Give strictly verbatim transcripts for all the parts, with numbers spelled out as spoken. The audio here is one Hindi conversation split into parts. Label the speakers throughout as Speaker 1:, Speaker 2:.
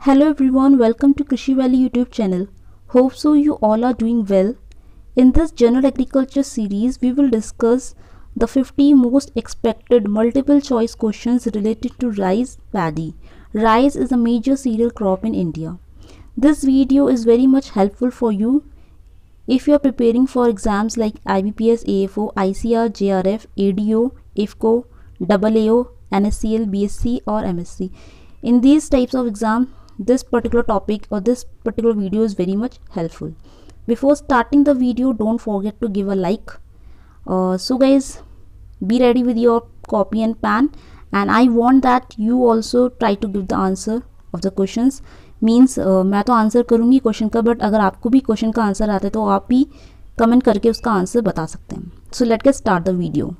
Speaker 1: Hello everyone, welcome to Krishi Valley YouTube channel. Hope so you all are doing well. In this general agriculture series, we will discuss the fifty most expected multiple choice questions related to rice paddy. Rice is a major cereal crop in India. This video is very much helpful for you if you are preparing for exams like I B P S, A F O, I C R, J R F, A D O, I F C O, A A O, N S C L, B S c or M S c. In these types of exam, this particular topic or this particular video is very much helpful. Before starting the video, don't forget to give a like. Uh, so guys, be ready with your copy and pen, and I want that you also try to give the answer of the questions. Means uh, मैं तो आंसर करूँगी क्वेश्चन का, बट अगर आपको भी क्वेश्चन का आंसर आता है तो आप भी कमेंट करके उसका आंसर बता सकते हैं. So let get start the video.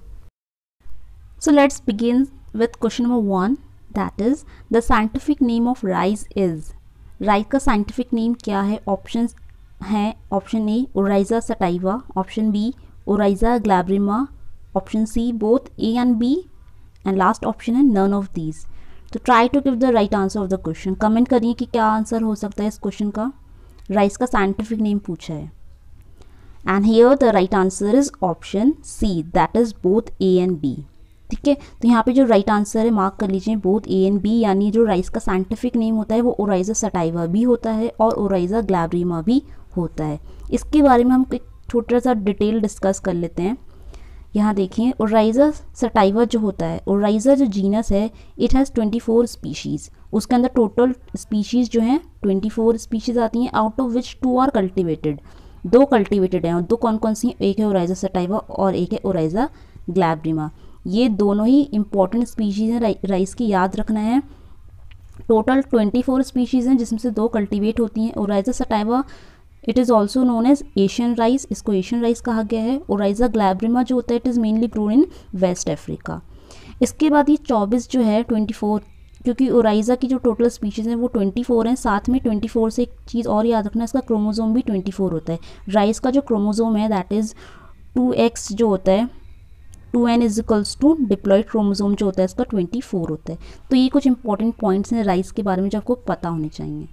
Speaker 1: So let's begin with question number one, that is the scientific name of rice is. Rice का साइंटिफिक नेम क्या है? ऑप्शन हैं. Option A Oryza sativa, option B Oryza glaberrima, option C both A and B, and last option है नन ऑफ दीज. तो try to give the right answer of the question. Comment करिए कि क्या आंसर हो सकता है इस क्वेश्चन का. राइस का साइंटिफिक नेम पूछा है. And here the right answer is option C, that is both A and B. ठीक है, तो यहाँ पे जो राइट आंसर है मार्क कर लीजिए, बोथ ए एंड बी. यानी जो राइस का साइंटिफिक नेम होता है वो ओराइजा सटाइवा भी होता है और ओराइजा ग्लैब्रिमा भी होता है. इसके बारे में हम एक छोटा सा डिटेल डिस्कस कर लेते हैं. यहाँ देखिए, ओराइजा सटाइवा जो होता है, ओराइजा जो जीनस है, it has twenty four species. उसके अंदर टोटल स्पीशीज़ जो हैं ट्वेंटी फोर स्पीशीज़ आती हैं, out of which two are cultivated. दो कल्टिवेटेड हैं, और दो कौन कौन सी हैं? एक है ओराइजा सटाइवा और एक है ओराइजा ग्लैब्रिमा. ये दोनों ही इंपॉर्टेंट स्पीशीज़ हैं राइस की, याद रखना है. टोटल ट्वेंटी फोर स्पीशीज़ हैं जिसमें से दो कल्टिवेट होती हैं. Oryza sativa it is also known as Asian rice, इसको एशियन राइस कहा गया है. ओराइजा ग्लैब्रिमा जो होता है, it is mainly grown in West Africa. इसके बाद ये चौबीस जो है ट्वेंटी फोर, क्योंकि ओराइजा की जो टोटल स्पीशीज़ हैं वो ट्वेंटी फोर हैं. साथ में ट्वेंटी फोर से एक चीज़ और याद रखना है, इसका क्रोमोजोम भी ट्वेंटी फोर होता है. राइस का जो क्रोमोजोम है दैट इज़ टू एक्स जो होता है, two n is equals to diploid chromosome जो होता है इसका ट्वेंटी फोर होता है. तो ये कुछ इंपॉर्टेंट पॉइंट्स हैं राइस के बारे में जो आपको पता होने चाहिए.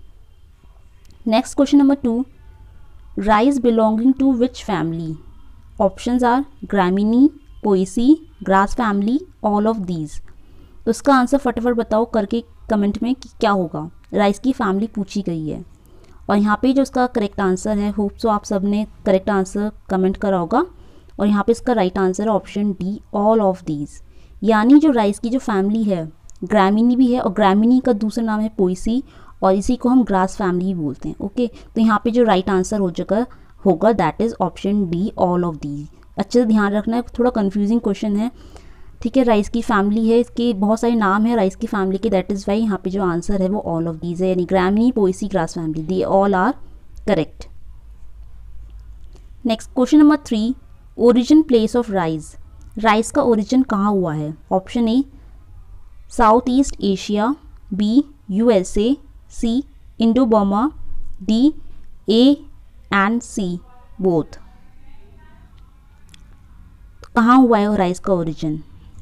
Speaker 1: Next question number two, rice belonging to which family? Options are Gramineae, Poaceae, grass family, all of these. तो इसका आंसर फटाफट बताओ करके कमेंट में कि क्या होगा. राइस की फैमिली पूछी गई है, और यहाँ पे जो इसका करेक्ट आंसर है, होप सो आप सब ने करेक्ट आंसर कमेंट करा होगा. और यहाँ पे इसका राइट आंसर है option D, all of these. यानी जो राइस की जो फैमिली है, ग्रामिनी भी है, और ग्रामिनी का दूसरा नाम है पोएसी, और इसी को हम ग्रास फैमिली ही बोलते हैं. ओके, तो यहाँ पे जो राइट आंसर हो जगह होगा that is option D, all of these. अच्छे से ध्यान रखना है, थोड़ा कंफ्यूजिंग क्वेश्चन है. ठीक है, राइस की फैमिली है, इसके बहुत सारे नाम है राइस की फैमिली के, दैट इज़ वाई यहाँ पे जो आंसर है वो ऑल ऑफ दीज है. यानी Gramineae, Poaceae, grass family, they all are correct. Next question number three, origin place of rice. Rice का ओरिजिन कहाँ हुआ है? Option A South East Asia, B USA, C Indo Burma, D A and C both. कहाँ हुआ है राइस का origin?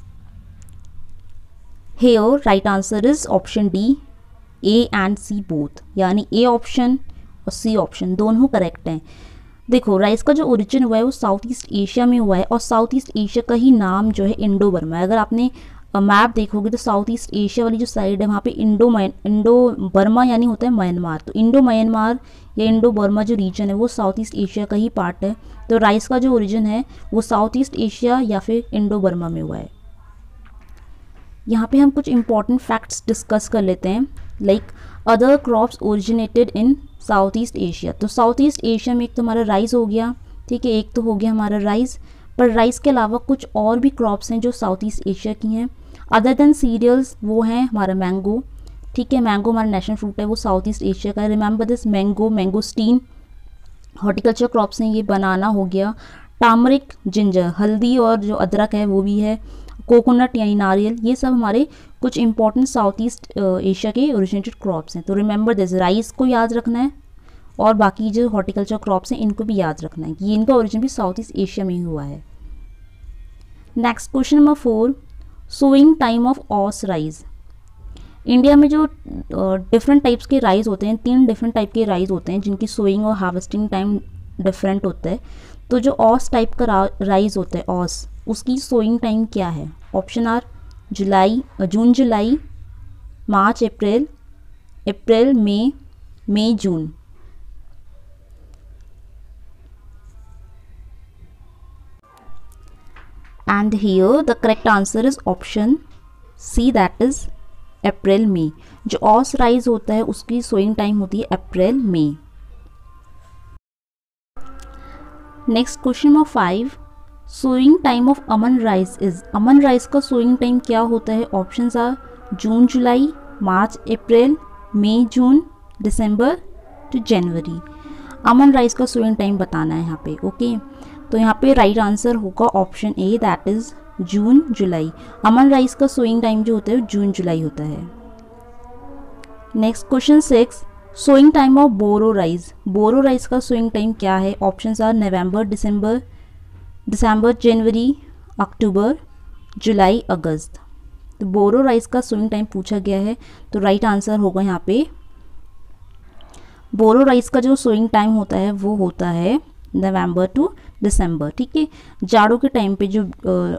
Speaker 1: Here right answer is option D, A and C both. यानी ए ऑप्शन और सी ऑप्शन दोनों करेक्ट हैं. देखो, राइस का जो ओरिजिन हुआ है वो साउथ ईस्ट एशिया में हुआ है, और साउथ ईस्ट एशिया का ही नाम जो है इंडो बर्मा है. अगर आपने मैप देखोगे तो साउथ ईस्ट एशिया वाली जो साइड है वहाँ पे इंडो इंडो बर्मा यानी होता है म्यांमार. तो इंडो म्यांमार या इंडो बर्मा जो रीजन है वो साउथ ईस्ट एशिया का ही पार्ट है. तो राइस का जो ओरिजिन है वो साउथ ईस्ट एशिया या फिर इंडो बर्मा में हुआ है. यहाँ पे हम कुछ इंपॉर्टेंट फैक्ट्स डिस्कस कर लेते हैं, like other crops originated in South East Asia. तो साउथ ईस्ट एशिया में एक तो हमारा राइस हो गया, ठीक है, एक तो हो गया हमारा राइस. पर राइस के अलावा कुछ और भी क्रॉप्स हैं जो साउथ ईस्ट एशिया की हैं. अदर देन सीरियल्स वो हैं हमारा मैंगो. ठीक है, मैंगो हमारा नेशनल फ्रूट है, वो साउथ ईस्ट एशिया का है. Remember this, mango, mangosteen. Horticulture crops हैं ये, बनाना हो गया, टामरिक, जिंजर, हल्दी और जो अदरक है वो भी है, कोकोनट यानी नारियल. ये सब हमारे कुछ इंपॉर्टेंट साउथ ईस्ट एशिया के ओरिजिनेटेड क्रॉप्स हैं. तो रिमेंबर दिस, राइस को याद रखना है, और बाकी जो हॉर्टिकल्चर क्रॉप्स हैं इनको भी याद रखना है कि ये इनका ओरिजिन भी साउथ ईस्ट एशिया में ही हुआ है. Next question number four, sowing time of aus rice. India में जो डिफरेंट टाइप्स के राइस होते हैं, तीन डिफरेंट टाइप के राइस होते हैं जिनकी सोइंग और हार्वेस्टिंग टाइम डिफरेंट होता है। तो जो ऑस टाइप का राइस होता है ऑस, उसकी सोइंग टाइम क्या है? Option are July June July, March April, April May, May June. And here the correct answer is option C, that is April May. जो ऑस राइस होता है उसकी सोइंग टाइम होती है अप्रैल मई। Next question number five, sowing time of aman rice is. Aman rice का सोइंग टाइम क्या होता है? Options are June July, March April, May June, December to January. Aman rice का सोइंग टाइम बताना है यहाँ पे। ओके, तो यहाँ पे राइट आंसर होगा option A, that is June July. Aman rice का सोइंग टाइम जो होता है जून जुलाई होता है। Next question six, sowing time of boro rice. Boro rice का सोइंग टाइम क्या है? Options are November December, December January, October, July August. तो बोरो राइस का सोइंग टाइम पूछा गया है, तो राइट आंसर होगा यहाँ पे बोरो राइस का जो सोइंग टाइम होता है वो होता है नवंबर टू दिसंबर। ठीक है, जाड़ों के टाइम पे जो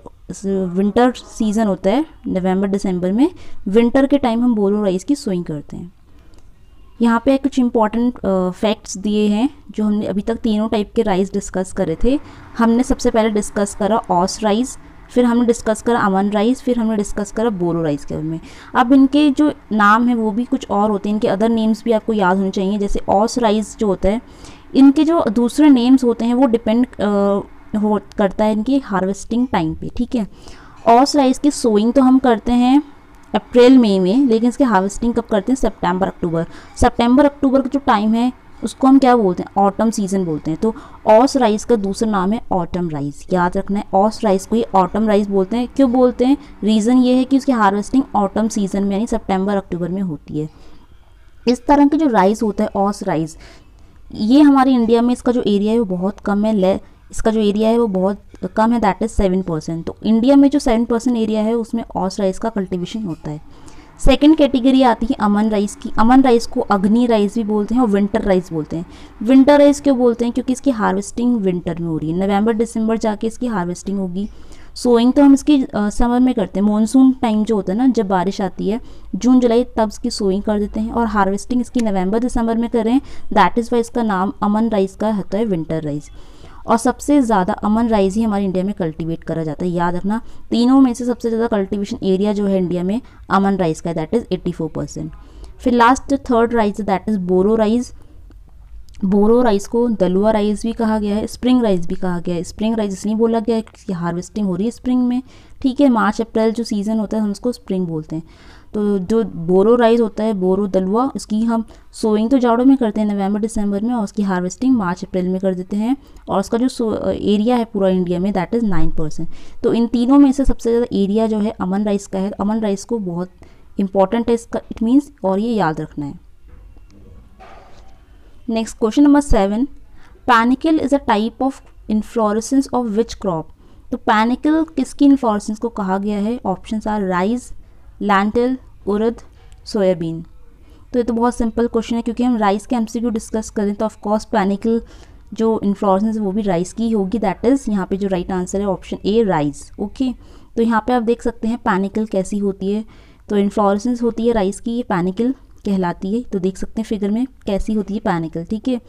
Speaker 1: विंटर सीजन होता है नवंबर दिसंबर में, विंटर के टाइम हम बोरो राइस की सोइंग करते हैं। यहाँ पे कुछ इंपॉर्टेंट फैक्ट्स दिए हैं जो हमने अभी तक तीनों टाइप के राइस डिस्कस करे थे। हमने सबसे पहले डिस्कस करा ऑस राइस, फिर हमने डिस्कस करा अमन राइस, फिर हमने डिस्कस करा बोरो राइस के बारे में। अब इनके जो नाम है वो भी कुछ और होते हैं, इनके अदर नेम्स भी आपको याद होने चाहिए। जैसे ऑस राइस जो होता है, इनके जो दूसरे नेम्स होते हैं वो डिपेंड हो करता है इनकी हार्वेस्टिंग टाइम पे। ठीक है, ऑस राइस की सोइंग तो हम करते हैं अप्रैल मई में, लेकिन इसके हार्वेस्टिंग कब करते हैं? सितंबर अक्टूबर। सितंबर अक्टूबर का जो टाइम है उसको हम क्या बोलते हैं? ऑटम सीजन बोलते हैं। तो ऑस राइस का दूसरा नाम है ऑटम राइस। याद रखना है, ऑस राइस को ही ऑटम राइस बोलते हैं। क्यों बोलते हैं? रीज़न ये है कि उसकी हार्वेस्टिंग ऑटम सीजन में यानी सितंबर अक्टूबर में होती है। इस तरह के जो राइस होता है ऑस राइस, ये हमारे इंडिया में इसका जो एरिया है वो बहुत कम है। ले इसका जो एरिया है वो बहुत कम है, दैट इज़ सेवन परसेंट। तो इंडिया में जो सेवन परसेंट एरिया है उसमें ऑस राइस का कल्टीवेशन होता है। सेकंड कैटेगरी आती है अमन राइस की। अमन राइस को अग्नि राइस भी बोलते हैं और विंटर राइस बोलते हैं। विंटर राइस क्यों बोलते हैं? क्योंकि इसकी हार्वेस्टिंग विंटर में हो रही है, नवंबर दिसंबर जाके इसकी हार्वेस्टिंग होगी। सोइंग तो हम इसकी समर में करते हैं, मानसून टाइम जो होता है ना, जब बारिश आती है जून जुलाई, तब इसकी सोइंग कर देते हैं। और हार्वेस्टिंग इसकी नवंबर दिसंबर में कर रहे हैं, दैट इज़ वाई इसका नाम अमन राइस का होता है विंटर राइस। और सबसे ज़्यादा अमन राइस ही हमारे इंडिया में कल्टीवेट करा जाता है। याद रखना, तीनों में से सबसे ज़्यादा कल्टीवेशन एरिया जो है इंडिया में अमन राइस का है, that is eighty four percent. फिर last third rice that is boro rice. Boro rice को दलुआ राइस भी कहा गया है, स्प्रिंग राइस भी कहा गया है। स्प्रिंग राइस इसलिए बोला गया है कि हार्वेस्टिंग हो रही है स्प्रिंग में। ठीक है, मार्च अप्रैल जो सीज़न होता है हम उसको स्प्रिंग बोलते हैं। तो जो बोरो राइस होता है, बोरो दलुआ, उसकी हम सोइंग तो जाड़ों में करते हैं नवंबर दिसंबर में, और उसकी हार्वेस्टिंग मार्च अप्रैल में कर देते हैं। और उसका जो एरिया है पूरा इंडिया में दैट इज़ नाइन परसेंट। तो इन तीनों में से सबसे ज़्यादा एरिया जो है अमन राइस का है। अमन राइस को बहुत इंपॉर्टेंट है इसका, इट मीन्स, और ये याद रखना है। Next question number seven, panicle is a type of inflorescence of which crop. तो पैनिकल किसकी इन्फ्लोरेसेंस को कहा गया है? Options are rice, lentil, urad, soybean. तो ये तो बहुत सिंपल क्वेश्चन है, क्योंकि हम राइस के एमसीक्यू डिस्कस करें तो ऑफकोर्स पैनिकल जो इन्फ्लोरेसेंस है वो भी राइस की होगी, दैट इज़ यहाँ पे जो राइट आंसर है ऑप्शन ए राइस। ओके, तो यहाँ पे आप देख सकते हैं पैनिकल कैसी होती है। तो इन्फ्लोरेसेंस होती है राइस की, ये पैनिकल कहलाती है। तो देख सकते हैं फिगर में कैसी होती है पैनिकल। ठीक है,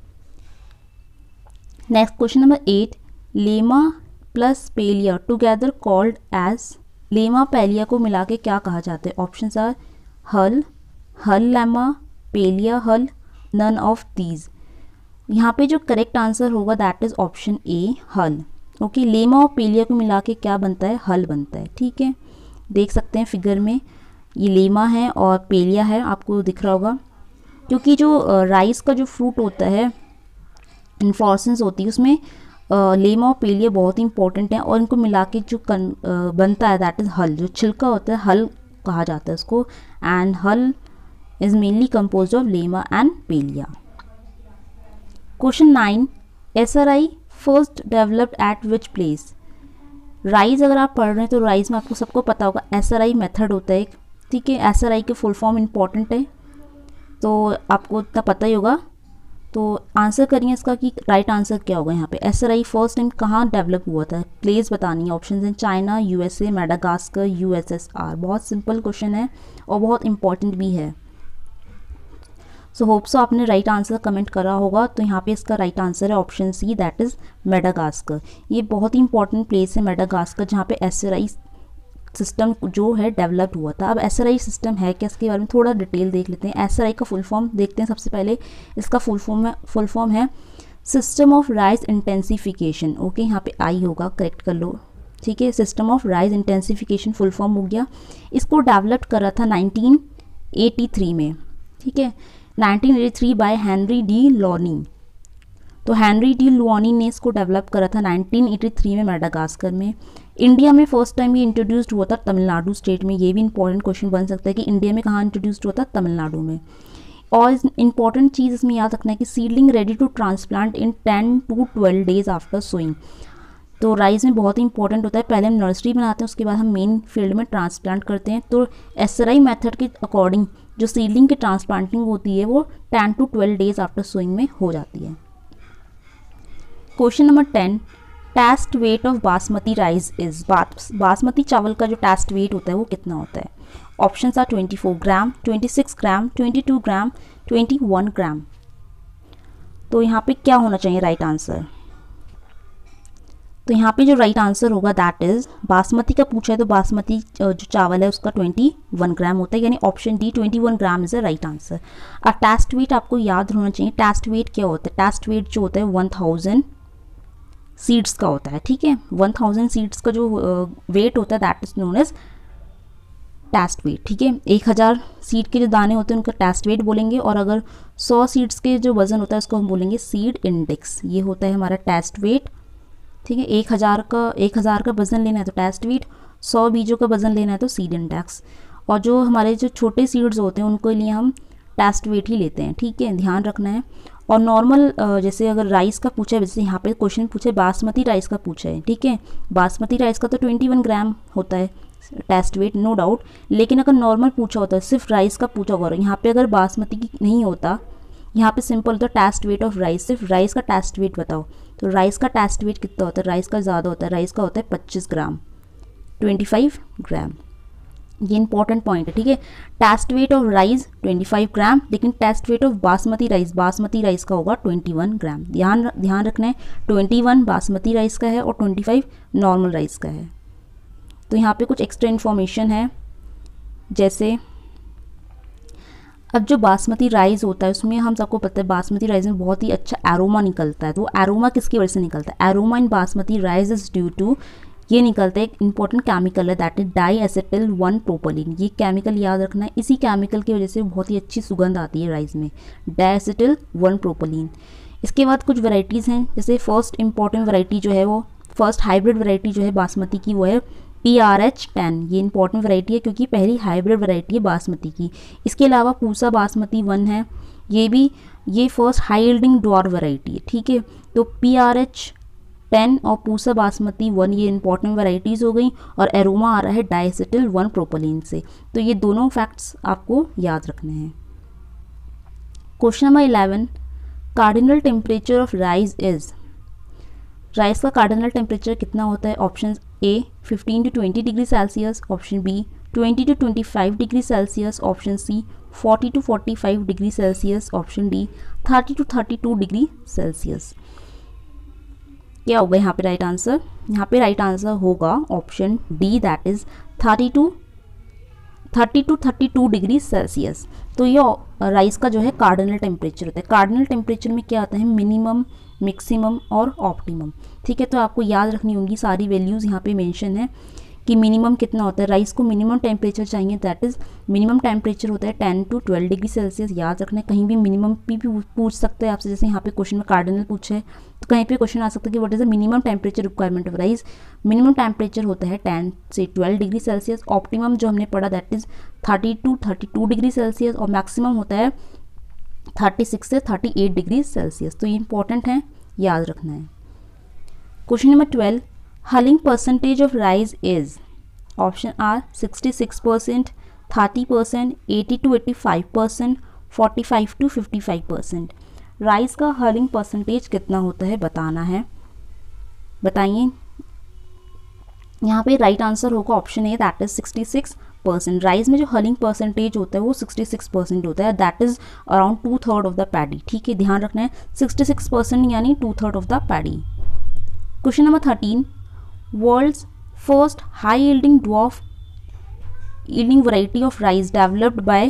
Speaker 1: next question number eight, lemma plus palea together called as. Lemma palea को मिला के क्या कहा जाता है? ऑप्शंस आर हल, हल लेमा, पेलिया हल, नन ऑफ दीज। यहाँ पे जो करेक्ट आंसर होगा that is option A hull. Okay, lemma और पेलिया को मिला के क्या बनता है? हल बनता है। ठीक है, देख सकते हैं फिगर में ये लेमा है और पेलिया है, आपको दिख रहा होगा। क्योंकि जो राइस का जो फ्रूट होता है, इन्फ्लोरेसेंस होती है, उसमें लेमा और पेलिया बहुत ही इंपॉर्टेंट है, और इनको मिला के जो कन, आ, बनता है दैट इज़ हल। जो छिलका होता है हल कहा जाता है उसको, and hull is mainly compose of lemma and palea. Question nine, S R I first developed at which place. Rice अगर आप पढ़ रहे हैं तो राइस में आपको सबको पता होगा एस आर आई मेथड होता है एक। ठीक है। एस आर आई के फुल फॉर्म इंपॉर्टेंट है, तो आपको इतना पता ही होगा। तो आंसर करिए इसका कि राइट आंसर क्या होगा यहाँ पे। S R I first time कहाँ डेवलप हुआ था, प्लेस बतानी है। ऑप्शन हैं चाइना, यूएसए, मेडागास्कर, यूएसएसआर। बहुत सिंपल क्वेश्चन है और बहुत इंपॉर्टेंट भी है। सो होप सो आपने राइट आंसर कमेंट करा होगा। तो यहाँ पे इसका राइट आंसर है option C, that is Madagascar. ये बहुत ही इंपॉर्टेंट प्लेस है मेडागास्कर, जहाँ पे एस आर आई सिस्टम जो है डेवलप हुआ था। अब एस आर आई सिस्टम है क्या, इसके बारे में थोड़ा डिटेल देख लेते हैं। एस आर आई का फुल फॉर्म देखते हैं सबसे पहले। इसका फुल फॉर्म है फुल फॉर्म है system of rice intensification. Okay, यहाँ पे आई होगा, करेक्ट कर लो, ठीक है। System of rice intensification full form हो गया। इसको डेवलप करा था नाइनटीन एटी थ्री में, ठीक है, nineteen eighty three by Henri de Laulanie. तो हेनरी डी लॉनी ने इसको डेवलप करा था नाइनटीन एटी थ्री में मेडागास्कर में। इंडिया में फर्स्ट टाइम ये इंट्रोड्यूस्ड हुआ था तमिलनाडु स्टेट में। ये भी इंपॉर्टेंट क्वेश्चन बन सकता है कि इंडिया में कहाँ इंट्रोड्यूस्ड हुआ था, तमिलनाडु में। और इंपॉर्टेंट चीज़ इसमें याद रखना है कि seedling ready to transplant in ten to twelve days after sowing. तो राइस में बहुत ही इंपॉर्टेंट होता है, पहले हम नर्सरी बनाते हैं, उसके बाद हम मेन फील्ड में ट्रांसप्लांट करते हैं। तो एस आर आई मेथड के अकॉर्डिंग जो सीडलिंग की ट्रांसप्लांटिंग होती है वो ten to twelve days after sowing में हो जाती है। Question number ten, test weight of basmati rice is. Basmati चावल का जो टेस्ट वेट होता है वो कितना होता है। Option are twenty four gram, twenty six gram, twenty two gram, twenty one gram. तो यहाँ पे क्या होना चाहिए राइट आंसर। तो यहाँ पे जो राइट आंसर होगा दैट इज, बासमती का पूछा है तो बासमती जो चावल है उसका ट्वेंटी वन ग्राम होता है, यानी option D twenty one gram is the right answer. और टेस्ट वेट आपको याद होना चाहिए। टेस्ट वेट क्या होता है, टेस्ट वेट जो होता है वन थाउजेंड सीड्स का होता है, ठीक है। वन थाउजेंड सीड्स का जो वेट होता है that is known as test weight, ठीक है। एक हज़ार सीड के जो दाने होते हैं उनका टेस्ट वेट बोलेंगे, और अगर सौ सीड्स के जो वजन होता है उसको हम बोलेंगे सीड इंडेक्स। ये होता है हमारा टेस्ट वेट, ठीक है। एक हज़ार का एक हज़ार का वजन लेना है तो टेस्ट वेट, सौ बीजों का वजन लेना है तो सीड इंडेक्स। और जो हमारे जो छोटे सीड्स होते हैं उनको लिए हम टेस्ट वेट ही लेते हैं, ठीक है, ध्यान रखना है। और नॉर्मल जैसे अगर राइस का पूछा है, जैसे यहाँ पे क्वेश्चन पूछे बासमती राइस का पूछा है, ठीक है, बासमती राइस का तो ट्वेंटी वन ग्राम होता है टेस्ट वेट, नो डाउट। लेकिन अगर नॉर्मल पूछा होता है, सिर्फ राइस का पूछा होगा, यहाँ पे अगर बासमती की नहीं होता, यहाँ पे सिंपल होता है टेस्ट वेट ऑफ राइस, सिर्फ राइस का टेस्ट वेट बताओ। तो राइस का टेस्ट वेट कितना होता है, राइस का ज़्यादा होता है, राइस का होता है पच्चीस ग्राम, ट्वेंटी फाइव ग्राम। ये इंपॉर्टेंट पॉइंट है, ठीक है। Test weight of rice twenty five gram, लेकिन test weight of basmati rice, basmati rice का होगा ट्वेंटी वन ग्राम। ध्यान ध्यान रखना है, ट्वेंटी वन बासमती राइस का है और ट्वेंटी फाइव नॉर्मल राइस का है। तो यहाँ पे कुछ एक्स्ट्रा इन्फॉर्मेशन है, जैसे अब जो बासमती राइस होता है उसमें हम सबको पता है बासमती राइस में बहुत ही अच्छा एरोमा निकलता है। तो वो एरोमा किसकी वजह से निकलता है, aroma in basmati rice is due to, ये निकलता है एक इंपॉर्टेंट केमिकल है that is di acetyl one pyrroline. ये केमिकल याद रखना है, इसी केमिकल की वजह से बहुत ही अच्छी सुगंध आती है राइस में, डाई एसिटिल वन प्रोपोलिन। इसके बाद कुछ वैरायटीज़ हैं, जैसे फर्स्ट इंपॉर्टेंट वैरायटी जो है वो फर्स्ट हाइब्रिड वैरायटी जो है बासमती की वो है पी आर एच टेन। ये इंपॉर्टेंट वैरायटी है क्योंकि पहली हाइब्रिड वैरायटी है बासमती की। इसके अलावा पूसा बासमती वन है, ये भी ये first high yielding dwarf variety है, ठीक है। तो पी आर एच टेन और पूसा बासमती वन ये इंपॉर्टेंट वैरायटीज़ हो गई, और एरोमा आ रहा है डाइएसिटिल वन प्रोपोलिन से। तो ये दोनों फैक्ट्स आपको याद रखने हैं। Question number eleven, cardinal temperature of rice is. Rice का कार्डिनल टेम्परेचर कितना होता है। Option A fifteen to twenty degree Celsius, option B twenty to twenty five degree Celsius, option C forty to forty five degree Celsius, option D thirty to thirty two degree Celsius. क्या होगा यहाँ पे राइट आंसर, यहाँ पे राइट आंसर होगा option D that is thirty to thirty to thirty two degree Celsius. तो ये राइस का जो है कार्डिनल टेम्परेचर होता है। कार्डिनल टेम्परेचर में क्या आता है, मिनिमम, मैक्सिमम और ऑप्टिमम, ठीक है। तो आपको याद रखनी होंगी सारी वैल्यूज़, यहाँ पे मेंशन है कि मिनिमम कितना होता है। राइस को मिनिमम टेम्परेचर चाहिए, दैट इज़ मिनिमम टेम्परेचर होता है ten to twelve degree Celsius. याद रखना है, कहीं भी मिनिमम भी, भी पूछ सकते हैं आपसे, जैसे यहाँ पे क्वेश्चन में कार्डिनल पूछे तो कहीं पे क्वेश्चन आ सकता है कि what is the minimum temperature requirement of rice. Minimum temperature होता है टेन से ट्वेल्व डिग्री सेल्सियस। ऑप्टिमम जो हमने पढ़ा that is thirty to thirty two degree Celsius, और मैक्सिमम होता है थर्टी सिक्स से थर्टी एट डिग्री सेल्सियस। तो ये इंपॉर्टेंट है, याद रखना है। Question number twelve, hulling percentage of rice is. Option are sixty six percent, thirty percent, eighty to eighty five percent, forty five to fifty five percent. Rice का हर्लिंग परसेंटेज कितना होता है बताना है, बताइए। यहाँ पे राइट आंसर होगा option A, that is sixty six percent. Rice में जो हर्लिंग परसेंटेज होता है वो सिक्सटी सिक्स परसेंट होता है, that is around two third of the paddy. ठीक है, ध्यान रखना है सिक्सटी सिक्स परसेंट यानी two third of the paddy. Question number thirteen, world's first high yielding dwarf yielding variety of rice developed by.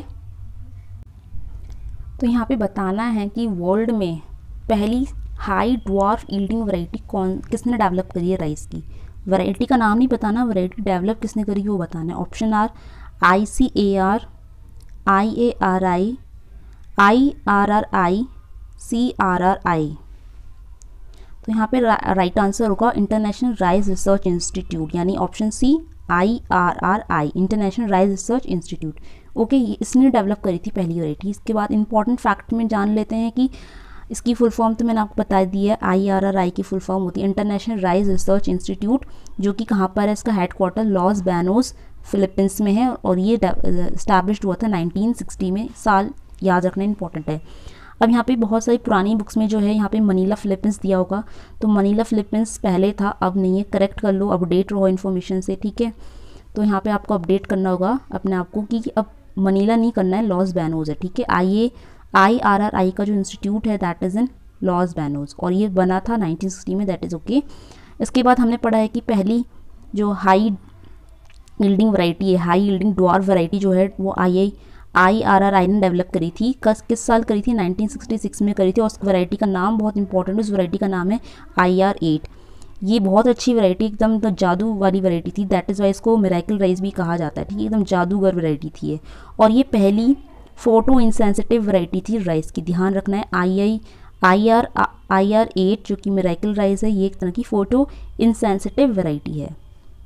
Speaker 1: तो यहाँ पे बताना है कि वर्ल्ड में पहली हाई ड्वार्फ यील्डिंग वैरायटी कौन किसने डेवलप करी है राइस की। वैरायटी का नाम नहीं बताना, वैरायटी डेवलप किसने करी है वो बताना है। Option are I C A R, I A R I, I R R I, C R R I. तो यहाँ पे राइट आंसर होगा इंटरनेशनल राइस रिसर्च इंस्टीट्यूट, यानी option C I R R I, International rice research Institute. Okay, इसने डेवलप करी थी पहली वैरायटी। इसके बाद इंपॉर्टेंट फैक्ट में जान लेते हैं कि इसकी फुल फॉर्म तो मैंने आपको बता दी है, आई आर आर आई की फुल फॉर्म होती है इंटरनेशनल राइस रिसर्च इंस्टीट्यूट, जो कि कहाँ पर है, इसका हेडक्वार्टर लॉस बैनोस फिलीपींस में है, और ये इस्टेब्लिश्ड हुआ था नाइनटीन सिक्सटी में। साल याद रखना इंपॉर्टेंट है। अब यहाँ पे बहुत सारी पुरानी बुक्स में जो है यहाँ पे मनीला फिलीपींस दिया होगा, तो मनीला फिलीपींस पहले था, अब नहीं है, करेक्ट कर लो, अपडेट रहो इन्फॉर्मेशन से। ठीक है, तो यहाँ पे आपको अपडेट करना होगा अपने आप को कि अब मनीला नहीं करना है, लॉस बैनोस है। ठीक है, आई ए आई आर आर आई का जो इंस्टीट्यूट है that is in Los Banos, और ये बना था नाइनटीन सिक्सटी में, दैट इज़ ओके। इसके बाद हमने पढ़ा है कि पहली जो हाई यील्डिंग वैरायटी है, हाई यील्डिंग ड्वार्फ वैरायटी जो है वो आई I I R R I ने डेवलप करी थी। कस किस साल करी थी, नाइनटीन सिक्सटी सिक्स में करी थी, और उस वैरायटी का नाम बहुत इंपॉर्टेंट है, उस वैरायटी का नाम है आई आर एट। ये बहुत अच्छी वैरायटी, एकदम तो जादू वाली वैरायटी थी, दैट इज़ वाई इसको मिरेकल राइस भी कहा जाता है। ठीक है, एकदम जादूगर वैरायटी थी ये, और ये पहली फोटो इंसेंसिटिव वैरायटी थी राइस की। ध्यान रखना है, I I I R I R eight जो कि मिरेकल राइस है, ये एक तरह की फोटो इंसेंसिटिव वैरायटी है।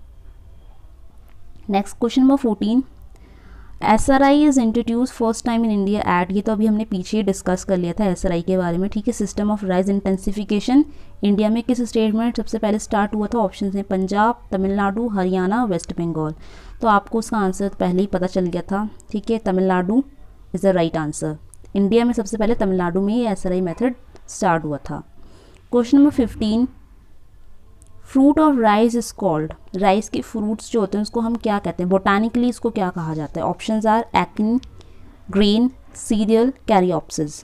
Speaker 1: Next question number fourteen, S R I is introduce first time in India at. ये तो अभी हमने पीछे डिस्कस कर लिया था एस आर आई के बारे में। ठीक है, system of rice intensification India में किस स्टेट में सबसे पहले स्टार्ट हुआ था। ऑप्शन हैं पंजाब, तमिलनाडु, हरियाणा, वेस्ट बंगाल। तो आपको उसका आंसर पहले ही पता चल गया था। ठीक है, Tamil Nadu is the right answer. India में सबसे पहले तमिलनाडु में ये S R I method start हुआ था। Question number fifteen, fruit of rice is called. Rice के फ्रूट्स जो होते हैं उसको हम क्या कहते हैं, बोटानिकली इसको क्या कहा जाता है। Options are achene, grain, cereal, caryopsis.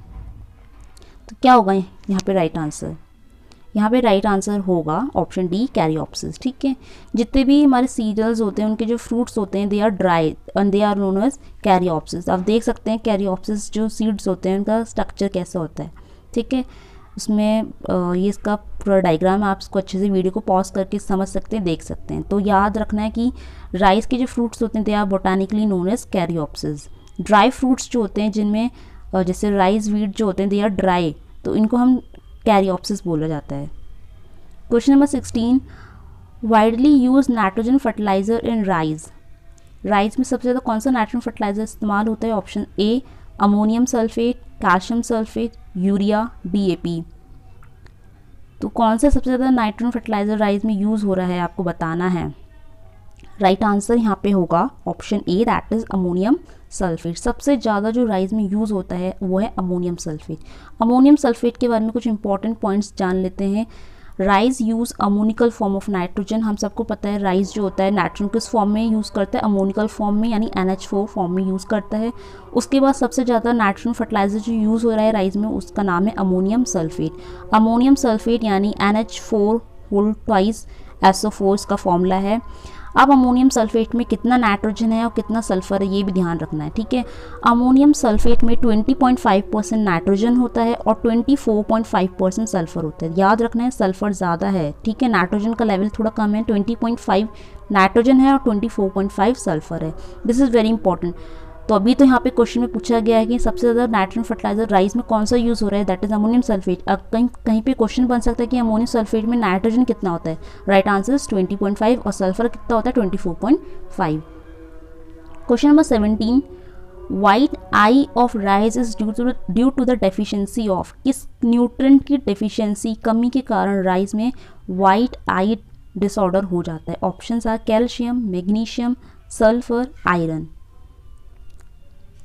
Speaker 1: तो क्या होगा यहाँ पे राइट आंसर, यहाँ पे राइट आंसर होगा ऑप्शन डी, कैरियोप्सिस। ठीक है, जितने भी हमारे सीरियल्स होते हैं उनके जो फ्रूट्स होते हैं they are dry and they are known as caryopsis. आप देख सकते हैं कैरियोप्सिस जो सीड्स होते हैं उनका स्ट्रक्चर कैसा होता है। ठीक है, उसमें ये इसका पूरा डायग्राम आप इसको अच्छे से वीडियो को पॉज करके समझ सकते हैं, देख सकते हैं। तो याद रखना है कि राइस के जो फ्रूट्स होते हैं they are botanically known as caryopsis. Dry fruits जो होते हैं जिनमें जैसे राइस वीट जो होते हैं दे आर ड्राई, तो इनको हम कैरियोप्सिस बोला जाता है। Question number sixteen, widely use nitrogen fertiliser in rice. Rice में सबसे ज़्यादा कौन सा नाइट्रोजन फर्टिलाइजर इस्तेमाल होता है। Option A ammonium sulphate, calcium sulphate, urea, D A P. तो कौन सा सबसे ज़्यादा नाइट्रोजन फर्टिलाइजर राइस में यूज़ हो रहा है आपको बताना है। राइट आंसर यहाँ पे होगा option A, that is ammonium sulphate. सबसे ज़्यादा जो राइस में यूज़ होता है वो है अमोनियम सल्फेट। अमोनियम सल्फेट के बारे में कुछ इंपॉर्टेंट पॉइंट्स जान लेते हैं। Rice use ammoniacal form of nitrogen. हम सबको पता है राइस जो होता है नाइट्रोजन किस फॉर्म में यूज़ करता है, अमोनिकल फॉर्म में, यानी एन एच फोर फॉर्म में यूज़ करता है। उसके बाद सबसे ज़्यादा नाइट्रोजन फर्टिलाइजर जो यूज़ हो रहा है राइस में उसका नाम है अमोनियम सल्फेट। अमोनियम सल्फेट यानी N H four whole twice S O four इसका फॉर्मूला है। अब अमोनियम सल्फेट में कितना नाइट्रोजन है और कितना सल्फर है ये भी ध्यान रखना है। ठीक है, अमोनियम सल्फेट में twenty point five percent nitrogen होता है और twenty four point five percent sulphur होता है। याद रखना है सल्फर ज़्यादा है। ठीक है, नाइट्रोजन का लेवल थोड़ा कम है, ट्वेंटी पॉइंट फाइव नाइट्रोजन है और twenty four point five sulphur है। This is very important. तो अभी तो यहाँ पे क्वेश्चन में पूछा गया है कि सबसे ज़्यादा नाइट्रोजन फर्टिलाइजर राइस में कौन सा यूज़ हो रहा है, दैट इज़ अमोनियम सल्फेट। अब कहीं कहीं पे क्वेश्चन बन सकता है कि अमोनियम सल्फेट में नाइट्रोजन कितना होता है। Right answer is twenty point five और सल्फर कितना होता है twenty four point five. Question number seventeen, white eye of rice is due to due to the deficiency of. किस न्यूट्रिएंट की डेफिशिएंसी कमी के कारण राइस में वाइट आई डिसऑर्डर हो जाता है। Options are calcium, magnesium, sulphur, iron.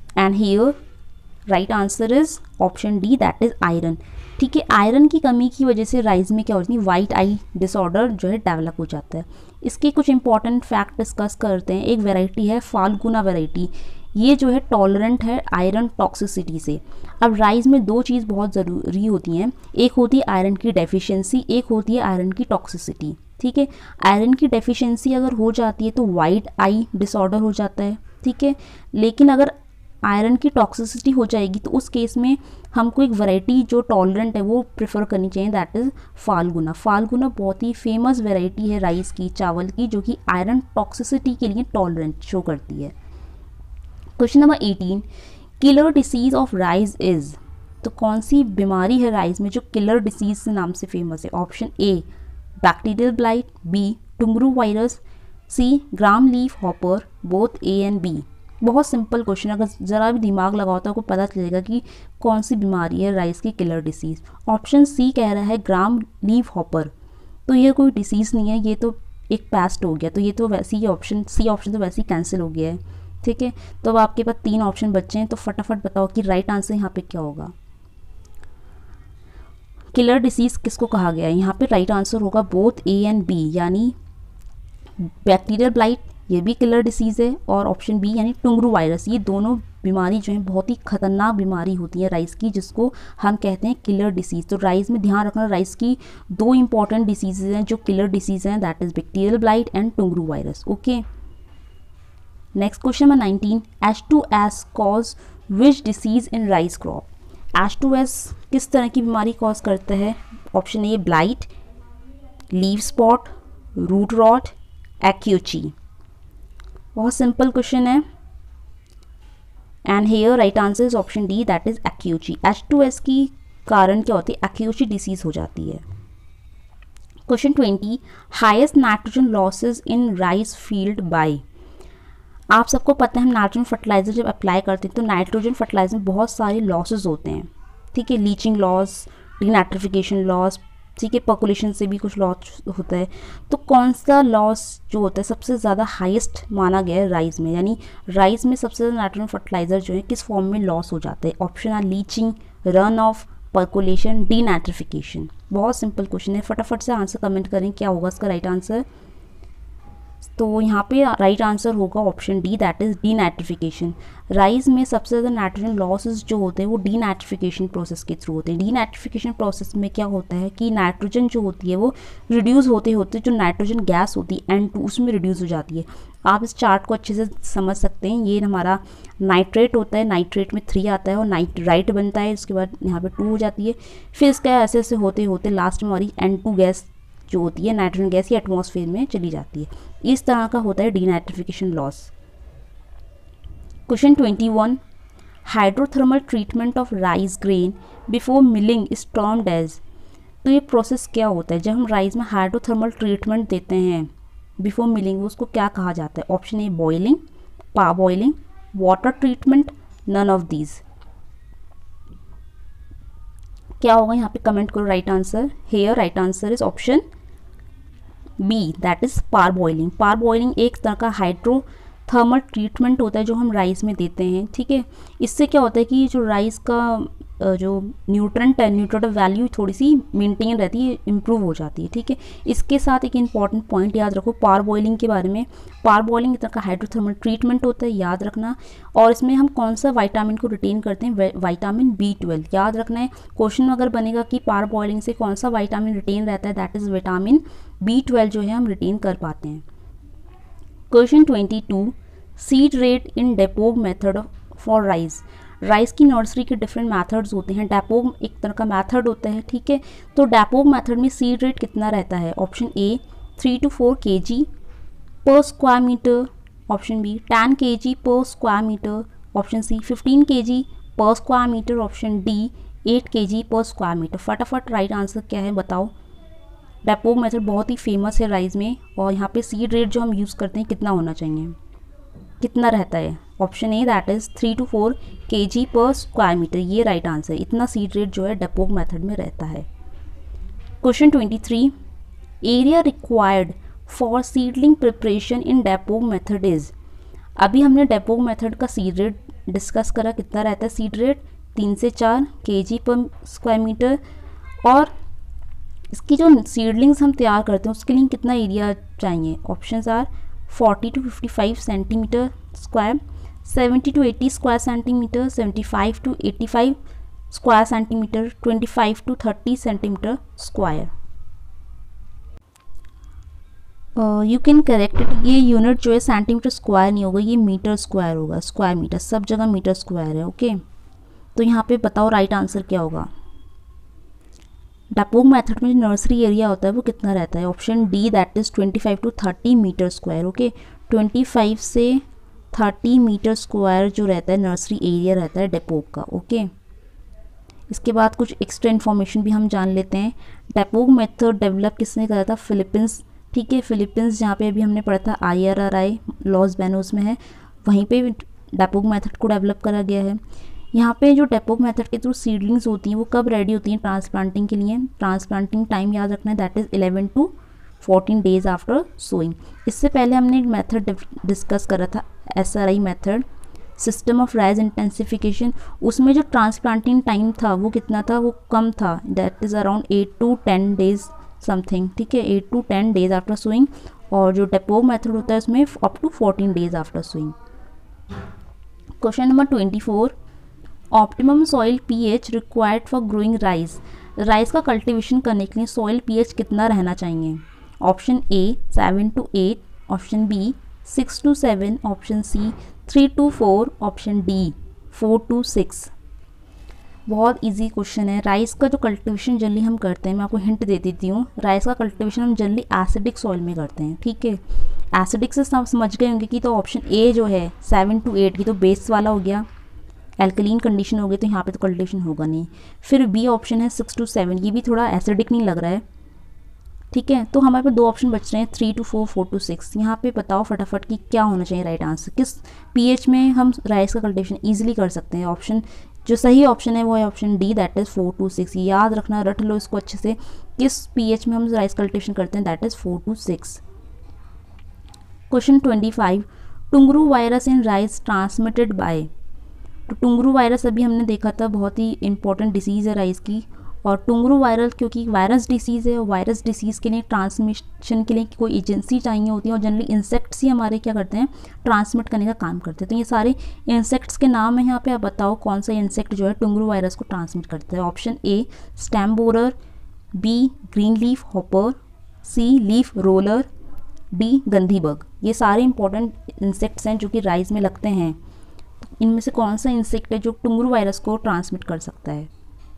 Speaker 1: And here right answer is option D, that is iron. ठीक है, आयरन की कमी की वजह से राइस में क्या हो जाती है, वाइट आई डिसऑर्डर जो है डेवलप हो जाता है। इसके कुछ इंपॉर्टेंट फैक्ट डिस्कस करते हैं। एक वैरायटी है फाल्गुना वैरायटी, ये जो है टॉलरेंट है आयरन टॉक्सिसिटी से। अब राइस में दो चीज़ बहुत ज़रूरी होती हैं, एक होती है आयरन की डेफिशिएंसी, एक होती है आयरन की टॉक्सिसिटी। ठीक है, आयरन की डेफिशिएंसी अगर हो जाती है तो वाइट आई डिसऑर्डर हो जाता है। ठीक है, लेकिन अगर आयरन की टॉक्सिसिटी हो जाएगी तो उस केस में हमको एक वैरायटी जो टॉलरेंट है वो प्रेफर करनी चाहिए, दैट इज़ फाल्गुना। फाल्गुना बहुत ही फेमस वैरायटी है राइस की, चावल की, जो कि आयरन टॉक्सिसिटी के लिए टॉलरेंट शो करती है। Question number eighteen, killer disease of rice is, तो कौन सी बीमारी है राइस में जो किलर डिसीज के नाम से फेमस है? Option A bacterial blight, B tungro virus, C green leaf hopper, both A and B. बहुत सिंपल क्वेश्चन, अगर ज़रा भी दिमाग लगाओ तो आपको पता चलेगा कि कौन सी बीमारी है राइस की किलर डिसीज़। ऑप्शन सी कह रहा है ग्राम लीफ हॉपर, तो ये कोई डिसीज़ नहीं है, ये तो एक पेस्ट हो गया, तो ये तो वैसे ही ऑप्शन सी ऑप्शन तो वैसे ही कैंसिल हो गया है। ठीक है, तो अब आपके पास तीन ऑप्शन बचे हैं, तो फटाफट बताओ कि राइट आंसर यहाँ पे क्या होगा। किलर डिसीज़ किसको कहा गया है? यहाँ पे राइट आंसर होगा बोथ ए एंड बी, यानी बैक्टीरियल ब्लाइट ये भी किलर डिसीज़ है, और ऑप्शन बी यानी टुंगरू वायरस, ये दोनों बीमारी जो है बहुत ही खतरनाक बीमारी होती है राइस की, जिसको हम कहते हैं किलर डिसीज़। तो राइस में ध्यान रखना, राइस की दो इंपॉर्टेंट डिसीज़ हैं जो किलर डिसीज़ हैं, that is bacterial blight and tungro virus. Okay, next question number nineteen, H two S cause which disease in rice crop? H two S किस तरह की बीमारी कॉज करता है? Option A blight, leaf spot, root rot, akiochi. बहुत सिंपल क्वेश्चन है, and here right answer is option D, that is akiochi. H two S की कारण क्या होती है? एक्यूची डिसीज हो जाती है। Question twenty, highest nitrogen losses in rice field by. आप सबको पता है हम नाइट्रोजन फर्टिलाइजर जब अप्लाई करते हैं तो नाइट्रोजन फर्टिलाइजर में बहुत सारे लॉसेस होते हैं। ठीक है, लीचिंग लॉस, डीनाइट्रिफिकेशन लॉस, ठीक है, पर्कुलेशन से भी कुछ लॉस होता है। तो कौन सा लॉस जो होता है सबसे ज़्यादा हाईएस्ट माना गया है राइस में, यानी राइस में सबसे ज़्यादा नाइट्रोजन फर्टिलाइजर जो है किस फॉर्म में लॉस हो जाता है? Option are leaching, run off, percolation, denitrification. बहुत सिंपल क्वेश्चन है, फटाफट से आंसर कमेंट करें क्या होगा इसका राइट आंसर। तो यहाँ पे राइट आंसर होगा option D, that is denitrification. Rice में सबसे ज़्यादा नाइट्रोजन लॉसेस जो होते हैं वो डीनाइट्रिफिकेशन प्रोसेस के थ्रू होते हैं। डीनाइट्रिफिकेशन प्रोसेस में क्या होता है कि नाइट्रोजन जो होती है वो रिड्यूस होते होते जो नाइट्रोजन गैस होती है एन टू उसमें रिड्यूस हो जाती है। आप इस चार्ट को अच्छे से समझ सकते हैं, ये हमारा नाइट्रेट होता है, नाइट्रेट में थ्री आता है और नाइट्राइट बनता है, उसके बाद यहाँ पे टू हो जाती है, फिर इसका ऐसे ऐसे होते होते लास्ट में हमारी एन टू गैस जो होती है नाइट्रोजन गैस ही एटमॉस्फेयर में चली जाती है। इस तरह का होता है denitrification loss. Question twenty one, hydrothermal treatment of rice grain before milling is termed as. तो ये प्रोसेस क्या होता है? जब हम राइस में हाइड्रोथर्मल ट्रीटमेंट देते हैं बिफोर मिलिंग, उसको क्या कहा जाता है? Option A boiling, parboiling, water treatment, none of these. क्या होगा यहाँ पे कमेंट करो right answer. Here right answer is option B, that is parboiling. Parboiling एक तरह का हाइड्रोथर्मल ट्रीटमेंट होता है जो हम राइस में देते हैं। ठीक है, इससे क्या होता है कि जो राइस का जो न्यूट्रेंट है, न्यूट्रिटिव वैल्यू थोड़ी सी मेंटेन रहती है, इंप्रूव हो जाती है। ठीक है, इसके साथ एक इंपॉर्टेंट पॉइंट याद रखो पार बॉइलिंग के बारे में। पार बॉइलिंग एक तरह का हाइड्रोथर्मल ट्रीटमेंट होता है, याद रखना। और इसमें हम कौन सा विटामिन को रिटेन करते हैं? विटामिन बी ट्वेल्व, याद रखना है। क्वेश्चन अगर बनेगा कि पार बॉइलिंग से कौन सा विटामिन रिटेन रहता है, that is vitamin B twelve जो है हम रिटेन कर पाते हैं। Question twenty two, seed rate in dapog method for rice. Rice की नर्सरी के डिफरेंट मेथड्स होते हैं, डेपोग एक तरह का मेथड होता है। ठीक है, तो डेपोग मेथड में सीड रेट कितना रहता है? Option A three to four K G per square metre, option B ten K G per square metre, option C fifteen K G per square metre, option D eight K G per square metre. फटाफट राइट आंसर क्या है बताओ। डेपोग मेथड बहुत ही फेमस है राइस में, और यहाँ पे सीड रेट जो हम यूज़ करते हैं कितना होना चाहिए, कितना रहता है? Option A that is three to four K G per square metre, ये राइट आंसर। इतना सीड रेट जो है डेपोग मेथड में रहता है। Question twenty three, area required for seedling preparation in dapog method is. अभी हमने डेपोग मेथड का सीड रेट डिस्कस करा कितना रहता है सीड रेट, तीन से चार के जी पर स्क्वायर मीटर। और इसकी जो सीडलिंग्स हम तैयार करते हैं उसके लिए कितना एरिया चाहिए, options are forty to fifty five centimetre square, seventy to eighty square centimetre, seventy five to eighty five square centimetre, twenty five to thirty centimetre square. You can correct it, ये यूनिट जो है सेंटीमीटर स्क्वायर नहीं होगा, ये मीटर स्क्वायर होगा, स्क्वायर मीटर, सब जगह मीटर स्क्वायर है। Okay okay? तो यहाँ पे बताओ राइट आंसर क्या होगा। डेपोग मेथड में जो नर्सरी एरिया होता है वो कितना रहता है, option D that is twenty five to thirty metre square. Okay, twenty five से थर्टी मीटर स्क्वायर जो रहता है नर्सरी एरिया रहता है डेपोग का। Okay okay? इसके बाद कुछ एक्स्ट्रा इन्फॉर्मेशन भी हम जान लेते हैं। डेपोग मेथड डेवलप किसने करा था, फिलीपींस। ठीक है, फिलीपींस जहाँ पे अभी हमने पढ़ा था I R R I Los Banos में है, वहीं पे डेपोग मेथड को डेवलप करा गया है। यहाँ पे जो डेपोग मेथड के थ्रू सीडलिंग्स होती हैं वो कब रेडी होती हैं ट्रांसप्लांटिंग के लिए, ट्रांसप्लांटिंग टाइम याद रखना है that is eleven to fourteen days after sowing. इससे पहले हमने एक मेथड डिस्कस करा था S R I method, system of rice intensification. उसमें जो ट्रांसप्लांटिंग टाइम था वो कितना था, वो कम था, that is around eight to ten days something. ठीक है, eight to ten days after sowing. और जो डेपोग मेथड होता है उसमें up to fourteen days after sowing. Question number twenty four, optimum soil pH required for growing rice. Rice का कल्टीवेशन करने के लिए सॉइल पीएच कितना रहना चाहिए, option A seven to eight, option B six to seven, option C three to four, option D four to six. बहुत इजी क्वेश्चन है। राइस का जो कल्टीवेशन जनरली हम करते हैं, मैं आपको हिंट दे देती हूँ, राइस का कल्टीवेशन हम जनरली एसिडिक सॉइल में करते हैं। ठीक है, एसिडिक से सब समझ गए होंगे कि तो ऑप्शन ए जो है सेवन टू एट की तो बेस वाला हो गया, एल्कलीन कंडीशन हो गई, तो यहाँ पे तो कल्टीवेशन होगा नहीं। फिर बी ऑप्शन है सिक्स टू सेवन, ये भी थोड़ा एसिडिक नहीं लग रहा है। ठीक है, तो हमारे पास दो ऑप्शन बच रहे हैं, three to four, four to six. यहाँ पे बताओ फटाफट कि क्या होना चाहिए राइट आंसर, किस पीएच में हम राइस का कल्टीवेशन ईजिली कर सकते हैं। ऑप्शन जो सही ऑप्शन है वो है option D that is four to six. याद रखना, रट लो इसको अच्छे से, किस पीएच में हम राइस कल्टीवेशन करते हैं, that is four to six. Question twenty five, tungro virus in rice transmitted by. तो टुंगरू वायरस अभी हमने देखा था, बहुत ही इंपॉर्टेंट डिसीज़ है राइस की। और टुंगरू वायरस क्योंकि वायरस डिसीज़ है, वायरस डिसीज़ के लिए ट्रांसमिशन के लिए कोई एजेंसी चाहिए होती है, और जनरली इंसेक्ट्स ही हमारे क्या करते हैं, ट्रांसमिट करने का काम करते हैं। तो ये सारे इंसेक्ट्स के नाम है यहाँ पे, आप बताओ कौन सा इंसेक्ट जो है टुंगरू वायरस को ट्रांसमिट करता है। Option A stem borer, B green leaf hopper, C leaf roller, D gandhi bug. ये सारे इंपॉर्टेंट इंसेक्ट्स हैं जो कि राइस में लगते हैं। इनमें से कौन सा इंसेक्ट है जो टुंगरू वायरस को ट्रांसमिट कर सकता है,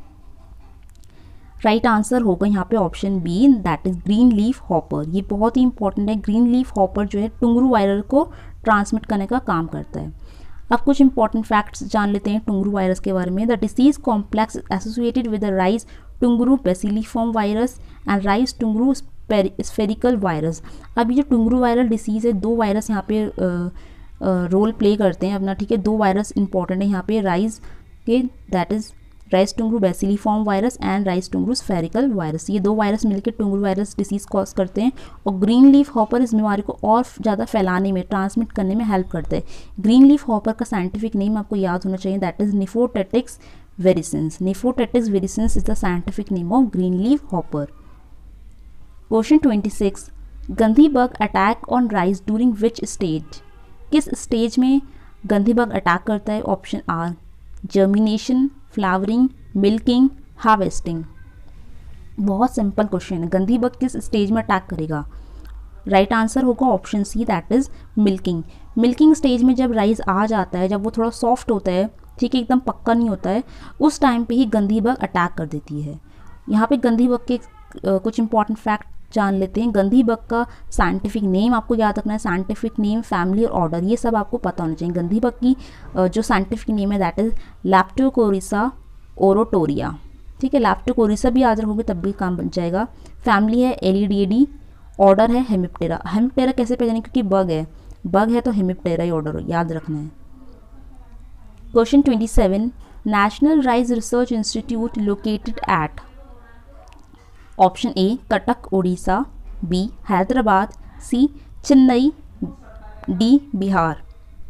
Speaker 1: राइट right आंसर होगा यहाँ पे option B that is green leaf hopper. ये बहुत ही इंपॉर्टेंट है, ग्रीन लीफ हॉपर जो है टुंगरू वायरस को ट्रांसमिट करने का काम करता है। अब कुछ इंपॉर्टेंट फैक्ट्स जान लेते हैं टुंगरू वायरस के बारे में। The disease complex associated with the rice tungro bacilliform virus and rice tungro spherical virus. अब ये जो टुंगरू वायरल डिसीज़ है, दो वायरस यहाँ पे रोल प्ले करते हैं अपना। ठीक है, दो वायरस इंपॉर्टेंट है यहाँ पे राइस के, that is rice tungro bacilliform virus and rice tungro spherical virus. ये दो वायरस मिलकर टुंगरू वायरस डिसीज़ कॉज करते हैं। और ग्रीन लीफ हॉपर इस बीमारी को और ज़्यादा फैलाने में, ट्रांसमिट करने में हेल्प करते हैं। ग्रीन लीफ हॉपर का साइंटिफिक नेम आपको याद होना चाहिए, that is Nephotettix virescens. Nephotettix virescens is the scientific name of green leaf hopper. Question twenty six, gandhi bug attack on rice during which stage. किस स्टेज में गंधी बग अटैक करता है, option are germination, flowering, milking, harvesting. बहुत सिंपल क्वेश्चन है, गंधी बग किस स्टेज में अटैक करेगा, राइट right आंसर होगा option C that is milking. Milking stage में जब राइस आ जाता है, जब वो थोड़ा सॉफ्ट होता है, ठीक है, एकदम पक्का नहीं होता है, उस टाइम पे ही गंधी बग अटैक कर देती है। यहाँ पे गंधी बग के uh, कुछ इंपॉर्टेंट फैक्ट जान लेते हैं। गंधी बग का साइंटिफिक नेम आपको याद रखना है, साइंटिफिक नेम, फैमिली और ऑर्डर, ये सब आपको पता होना चाहिए। गंधी बग की जो साइंटिफिक नेम है दैट इज लैप्टोकोरिसा ओरोटोरिया। ठीक है, लैप्टोकोरिसा भी याद रखोगे तब भी काम बन जाएगा। फैमिली है एलिडिएडी, ऑर्डर है हेमिप्टेरा। हेमिप्टेरा कैसे पहचाने, क्योंकि बग है, बग है तो हेमिप्टेरा ही ऑर्डर याद रखना है। Question twenty seven, national rice research institute located at. Option A Cuttack Orissa, B Hyderabad, C Chennai, D Bihar.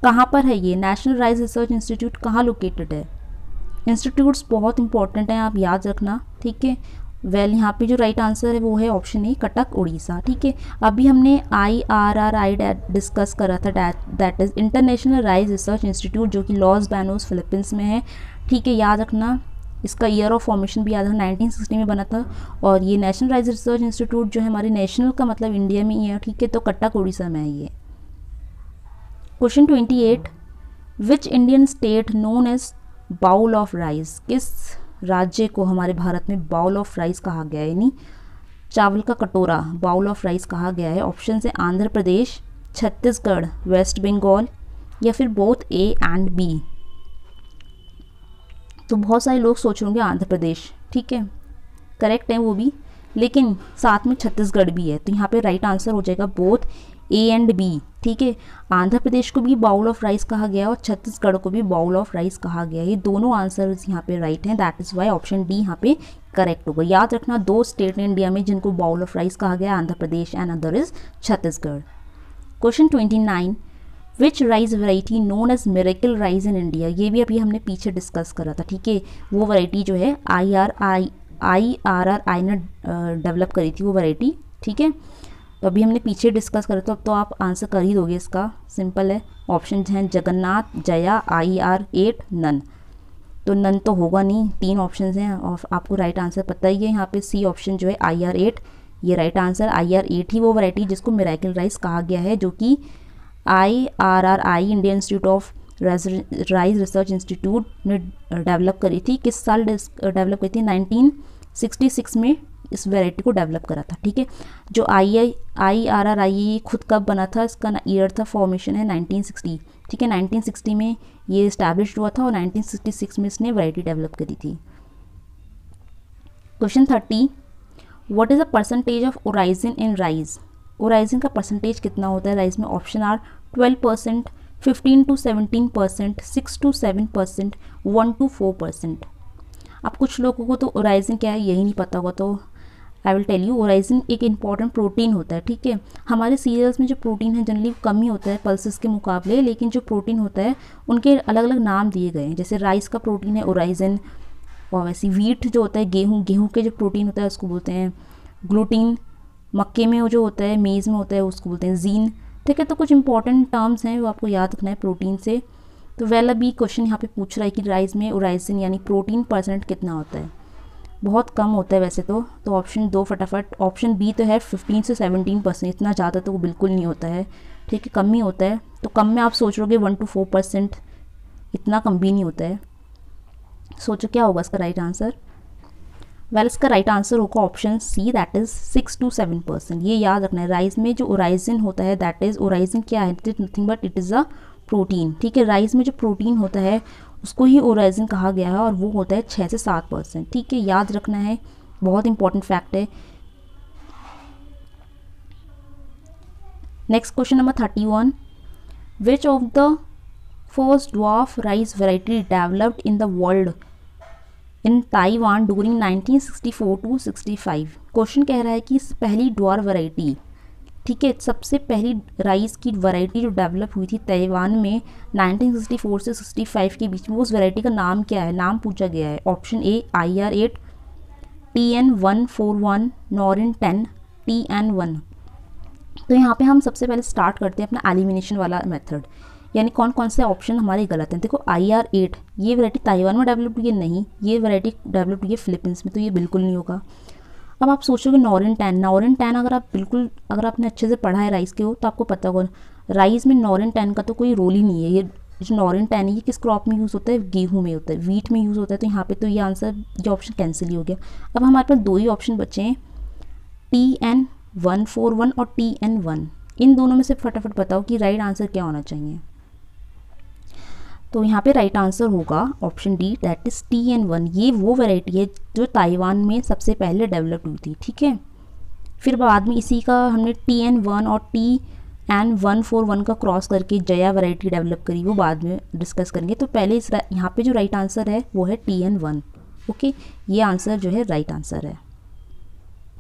Speaker 1: कहाँ पर है ये नेशनल राइस रिसर्च इंस्टीट्यूट, कहाँ लोकेटेड है? इंस्टीट्यूट्स बहुत इंपॉर्टेंट हैं, आप याद रखना, ठीक है। वेल यहाँ पे जो राइट आंसर है वो है ऑप्शन ए, कटक उड़ीसा, ठीक है। अभी हमने I R R I discuss करा था, that is international rice research institute, जो कि लॉस बैनोस फिलीपींस में है, ठीक है। याद रखना, इसका ईयर ऑफ फॉर्मेशन भी याद रखना, नाइनटीन सिक्सटी में बना था। और ये नेशनल राइस रिसर्च इंस्टीट्यूट जो है हमारे नेशनल का मतलब इंडिया में ही है, ठीक है। तो कटक उड़ीसा में है ये। Question twenty eight, which Indian state known as bowl of rice, किस राज्य को हमारे भारत में बाउल ऑफ राइस कहा गया है, यानी चावल का कटोरा, बाउल ऑफ राइस कहा गया है? ऑप्शन है आंध्र प्रदेश, छत्तीसगढ़, वेस्ट बंगाल या फिर बोथ ए एंड बी। तो बहुत सारे लोग सोच होंगे आंध्र प्रदेश, ठीक है, करेक्ट है वो भी, लेकिन साथ में छत्तीसगढ़ भी है, तो यहाँ पे राइट आंसर हो जाएगा बोथ ए एंड बी, ठीक है। आंध्र प्रदेश को भी बाउल ऑफ राइस कहा गया और छत्तीसगढ़ को भी बाउल ऑफ राइस कहा गया, ये दोनों आंसर्स यहाँ पे राइट हैं, that is why option D यहाँ पे करेक्ट होगा। याद रखना, दो स्टेट हैं इंडिया में जिनको बाउल ऑफ राइस कहा गया, Andhra Pradesh and other is Chhattisgarh. Question twenty nine, which rice variety known as miracle rice in India, ये भी अभी हमने पीछे डिस्कस करा था, ठीक है। वो वैरायटी जो है I R I I R R I ने डेवलप करी थी वो वैरायटी, ठीक है। तो अभी हमने पीछे डिस्कस करा, तो अब तो आप आंसर कर ही दोगे, इसका सिंपल है। ऑप्शन हैं Jagannath, Jaya, I R eight, none. तो नन तो होगा नहीं, तीन ऑप्शन हैं और आपको राइट आंसर पता ही है। यहाँ पे सी ऑप्शन जो है आई आर एट, ये right answer. I R eight ही वो वैरायटी जिसको मिरेकल राइस कहा गया है, जो कि I R R I Indian institute of rice research institute ने डेवलप करी थी। किस साल डेवलप करी थी? नाइनटीन सिक्सटी सिक्स में इस वैरायटी को डेवलप करा था, ठीक है। जो आई आई आई आर आर आई खुद कब बना था, इसका ईयर था फॉर्मेशन है नाइनटीन सिक्सटी, ठीक है। नाइनटीन सिक्सटी में ये इस्टेब्लिश हुआ था और नाइनटीन सिक्सटी सिक्स में इसने वैरायटी डेवलप करी थी। Question thirty, what is the percentage of oryzenin in rice, oryzenin का परसेंटेज कितना होता है राइस में? Option are twelve percent, fifteen to seventeen percent, six to seven percent, one to four percent. अब कुछ लोगों को तो ओराइजिन क्या है यही नहीं पता होगा, तो I will tell you. Oryzenin एक इंपॉर्टेंट प्रोटीन होता है, ठीक है। हमारे सीरियल्स में जो प्रोटीन है जनरली कम ही होता है पल्सेस के मुकाबले, लेकिन जो प्रोटीन होता है उनके अलग अलग नाम दिए गए हैं। जैसे राइस का प्रोटीन है ओराइजिन, और वैसे वीट जो होता है गेहूँ, गेहूँ के जो प्रोटीन होता है उसको बोलते हैं ग्लूटीन। मक्के में जो होता है, मेज़ में होता है, उसको बोलते हैं जीन, ठीक है। तो कुछ इंपॉर्टेंट टर्म्स हैं वो आपको याद रखना है प्रोटीन से। तो वेल अभी क्वेश्चन यहाँ पे पूछ रहा है कि राइस में ओराइजिन यानी प्रोटीन परसेंट कितना होता है? बहुत कम होता है वैसे तो तो ऑप्शन दो फटाफट। ऑप्शन बी तो है फिफ्टीन से सेवनटीन परसेंट, इतना ज़्यादा तो वो बिल्कुल नहीं होता है, ठीक है, कम ही होता है। तो कम में आप सोच रहोगे वन टू फोर परसेंट, इतना कम भी नहीं होता है। सोचो क्या होगा इसका राइट आंसर? वेल इसका राइट आंसर होगा option C, that is six to seven percent. ये याद रखना है, राइस में जो ओराइजिन होता है दैट इज़, ओराइजिन क्या है? It is nothing but it is a protein, ठीक है। राइस में जो प्रोटीन होता है उसको ही ओराइजिन कहा गया है और वो होता है छः से सात परसेंट, ठीक है, याद रखना है, बहुत इंपॉर्टेंट फैक्ट है। Next question number thirty one, which of the first dwarf rice variety developed in the world in Taiwan during nineteen sixty four to sixty five. क्वेश्चन कह रहा है कि पहली ड्वार्फ वैरायटी, ठीक है, सबसे पहली राइस की वैरायटी जो डेवलप हुई थी ताइवान में नाइनटीन सिक्सटी फोर से सिक्सटी फाइव के बीच में, उस वैरायटी का नाम क्या है? नाम पूछा गया है। Option A I R eight, T N one four one, Norin ten, T N one. तो यहाँ पे हम सबसे पहले स्टार्ट करते हैं अपना एलिमिनेशन वाला मेथड, यानी कौन कौन से ऑप्शन हमारे गलत हैं। देखो आई आर एट ये वैरायटी ताइवान में डेवलप हुई है, नहीं, ये वैरायटी डेवलप हुई है फिलीपींस में, तो ये बिल्कुल नहीं होगा। अब आप सोचोगे नॉरिन टेन, नॉरिन टेन अगर आप बिल्कुल अगर आपने अच्छे से पढ़ा है राइस के हो तो आपको पता होगा राइस में नॉरिन टेन का तो कोई रोल ही नहीं है। ये जो नॉरिन टेन है ये किस क्रॉप में यूज़ होता है? गेहूं में होता है, वीट में यूज़ होता है। तो यहाँ पे तो ये आंसर, ये ऑप्शन कैंसिल ही हो गया। अब हमारे पास दो ही ऑप्शन बचे हैं, T N one four one और टी एन वन। इन दोनों में से फटाफट बताओ कि राइट आंसर क्या होना चाहिए। तो यहाँ पे राइट आंसर होगा option D, that is T N one. ये वो वैरायटी है जो ताइवान में सबसे पहले डेवलप हुई थी, ठीक है। फिर बाद में इसी का हमने टी एन वन और T N one four one का क्रॉस करके जया वैरायटी डेवलप करी, वो बाद में डिस्कस करेंगे। तो पहले इस यहाँ पे जो राइट आंसर है वो है टी एन वन, ओके, ये आंसर जो है राइट आंसर है।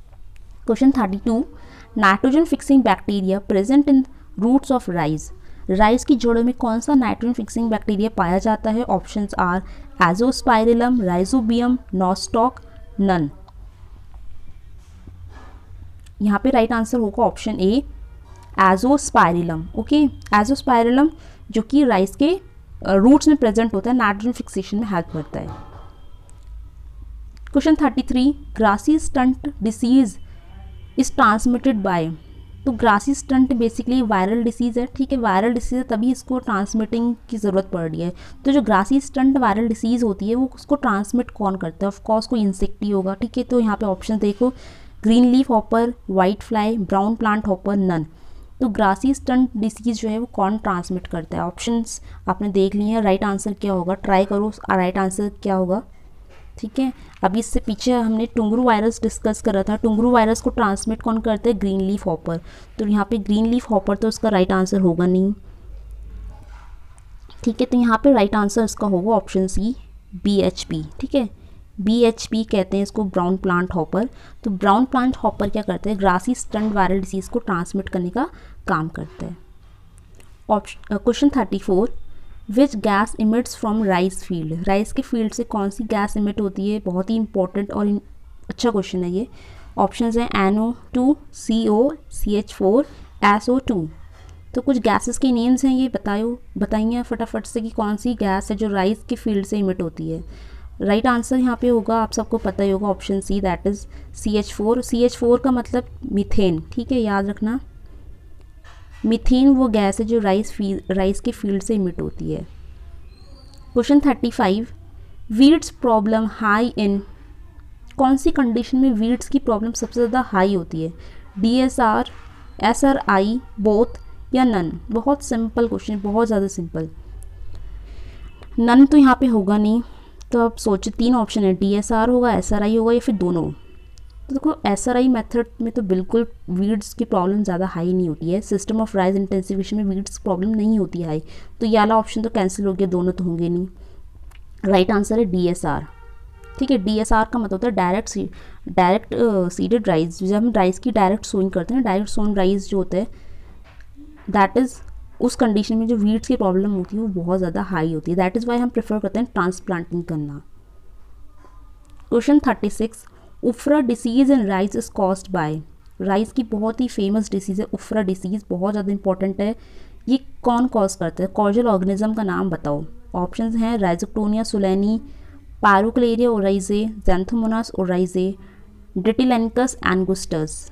Speaker 1: Question thirty two, nitrogen fixing bacteria present in roots of rice rice की जड़ों में कौन सा नाइट्रोजन फिक्सिंग बैक्टीरिया पाया जाता है? Options are Azospirillum, Rhizobium, Nostoc, none. यहाँ पे राइट आंसर होगा option A Azospirillum. Okay, Azospirillum जो कि राइस के रूट्स में प्रेजेंट होता है, नाइट्रोजन फिक्सेशन में हेल्प करता है। Question thirty three, grassy stunt disease is transmitted by. तो grassy stunt basically viral disease है, ठीक है, वायरल डिसीज़ है तभी इसको ट्रांसमिटिंग की ज़रूरत पड़ रही है। तो जो ग्रासी स्टंट वायरल डिसीज़ होती है वो उसको ट्रांसमिट कौन करता है? ऑफकोर्स कोई इंसेक्ट ही होगा, ठीक है। तो यहाँ पे ऑप्शन देखो, green leaf hopper, white fly, brown plant hopper, none. तो ग्रासी स्टंट डिसीज़ जो है वो कौन ट्रांसमिट करता है? ऑप्शंस आपने देख लिए हैं, राइट आंसर क्या होगा? ट्राई करो राइट आंसर क्या होगा, ठीक है। अभी इससे पीछे हमने टुंगरू वायरस डिस्कस करा था, टुंगरू वायरस को ट्रांसमिट कौन करते हैं? Green leaf hopper. तो यहाँ पे ग्रीन लीफ हॉपर तो उसका राइट आंसर होगा नहीं, ठीक है। तो यहाँ पे राइट आंसर इसका होगा option C B H P, ठीक है। बी एच पी कहते हैं इसको, ब्राउन प्लांट हॉपर। तो ब्राउन प्लांट हॉपर क्या करते हैं? ग्रासी स्टंट वायरल डिसीज़ को ट्रांसमिट करने का काम करता है। Option question thirty four, which gas emits from rice field. Rice के फील्ड से कौन सी गैस इमिट होती है? बहुत ही इंपॉर्टेंट और अच्छा क्वेश्चन है ये। ऑप्शंस हैं N O two, C O, C H four, S O two. तो कुछ गैसेस के नेम्स हैं, ये बताओ बताइए फटाफट से कि कौन सी गैस है जो राइस के फील्ड से इमिट होती है। राइट आंसर यहाँ पे होगा, आप सबको पता ही होगा, option C, that is C H four. C H four का मतलब मीथेन, ठीक है, याद रखना। मीथेन वो गैस है जो राइस फील्ड राइस के फील्ड से इमिट होती है। Question thirty five, weeds problem high in. कौन सी कंडीशन में वीड्स की प्रॉब्लम सबसे ज़्यादा हाई होती है? D S R, S R I, both या नन। बहुत सिंपल क्वेश्चन, बहुत ज़्यादा सिंपल। नन तो यहाँ पे होगा नहीं, तो आप सोचो तीन ऑप्शन है, डी एस आर होगा, एस आर आई होगा या फिर दोनों। तो देखो एस आर आई मेथड में तो बिल्कुल वीड्स की प्रॉब्लम ज़्यादा हाई नहीं होती है, सिस्टम ऑफ राइस इंटेंसिफिकेशन में वीड्स प्रॉब्लम नहीं होती है हाई। तो ये वाला ऑप्शन तो कैंसिल हो गया, दोनों तो होंगे नहीं। राइट आंसर है डी एस आर, ठीक है। डी एस आर का मतलब होता है direct see direct seeded rice. जब हम राइस की डायरेक्ट सोइंग करते हैं, डायरेक्ट सोन राइस जो होता है, दैट इज़ उस कंडीशन में जो वीड्स की प्रॉब्लम होती है वो बहुत ज़्यादा हाई होती है। दैट इज़ वाई हम प्रेफर करते हैं ट्रांसप्लांटिंग करना। Question thirty six, ufra disease in rice is caused by. Rice की बहुत ही फेमस डिसीज़ है उफ्रा डिसीज़, बहुत ज़्यादा इंपॉर्टेंट है। ये कौन कॉज करता है? कॉजल ऑर्गेनिज्म का नाम बताओ। ऑप्शंस हैं राइजोक्टोनिया सोलैनी, पायरोक्लेरिया ओराइजे, ज़ैंथोमोनास ओराइजे, डिटिलेनिकस एंगुस्टस।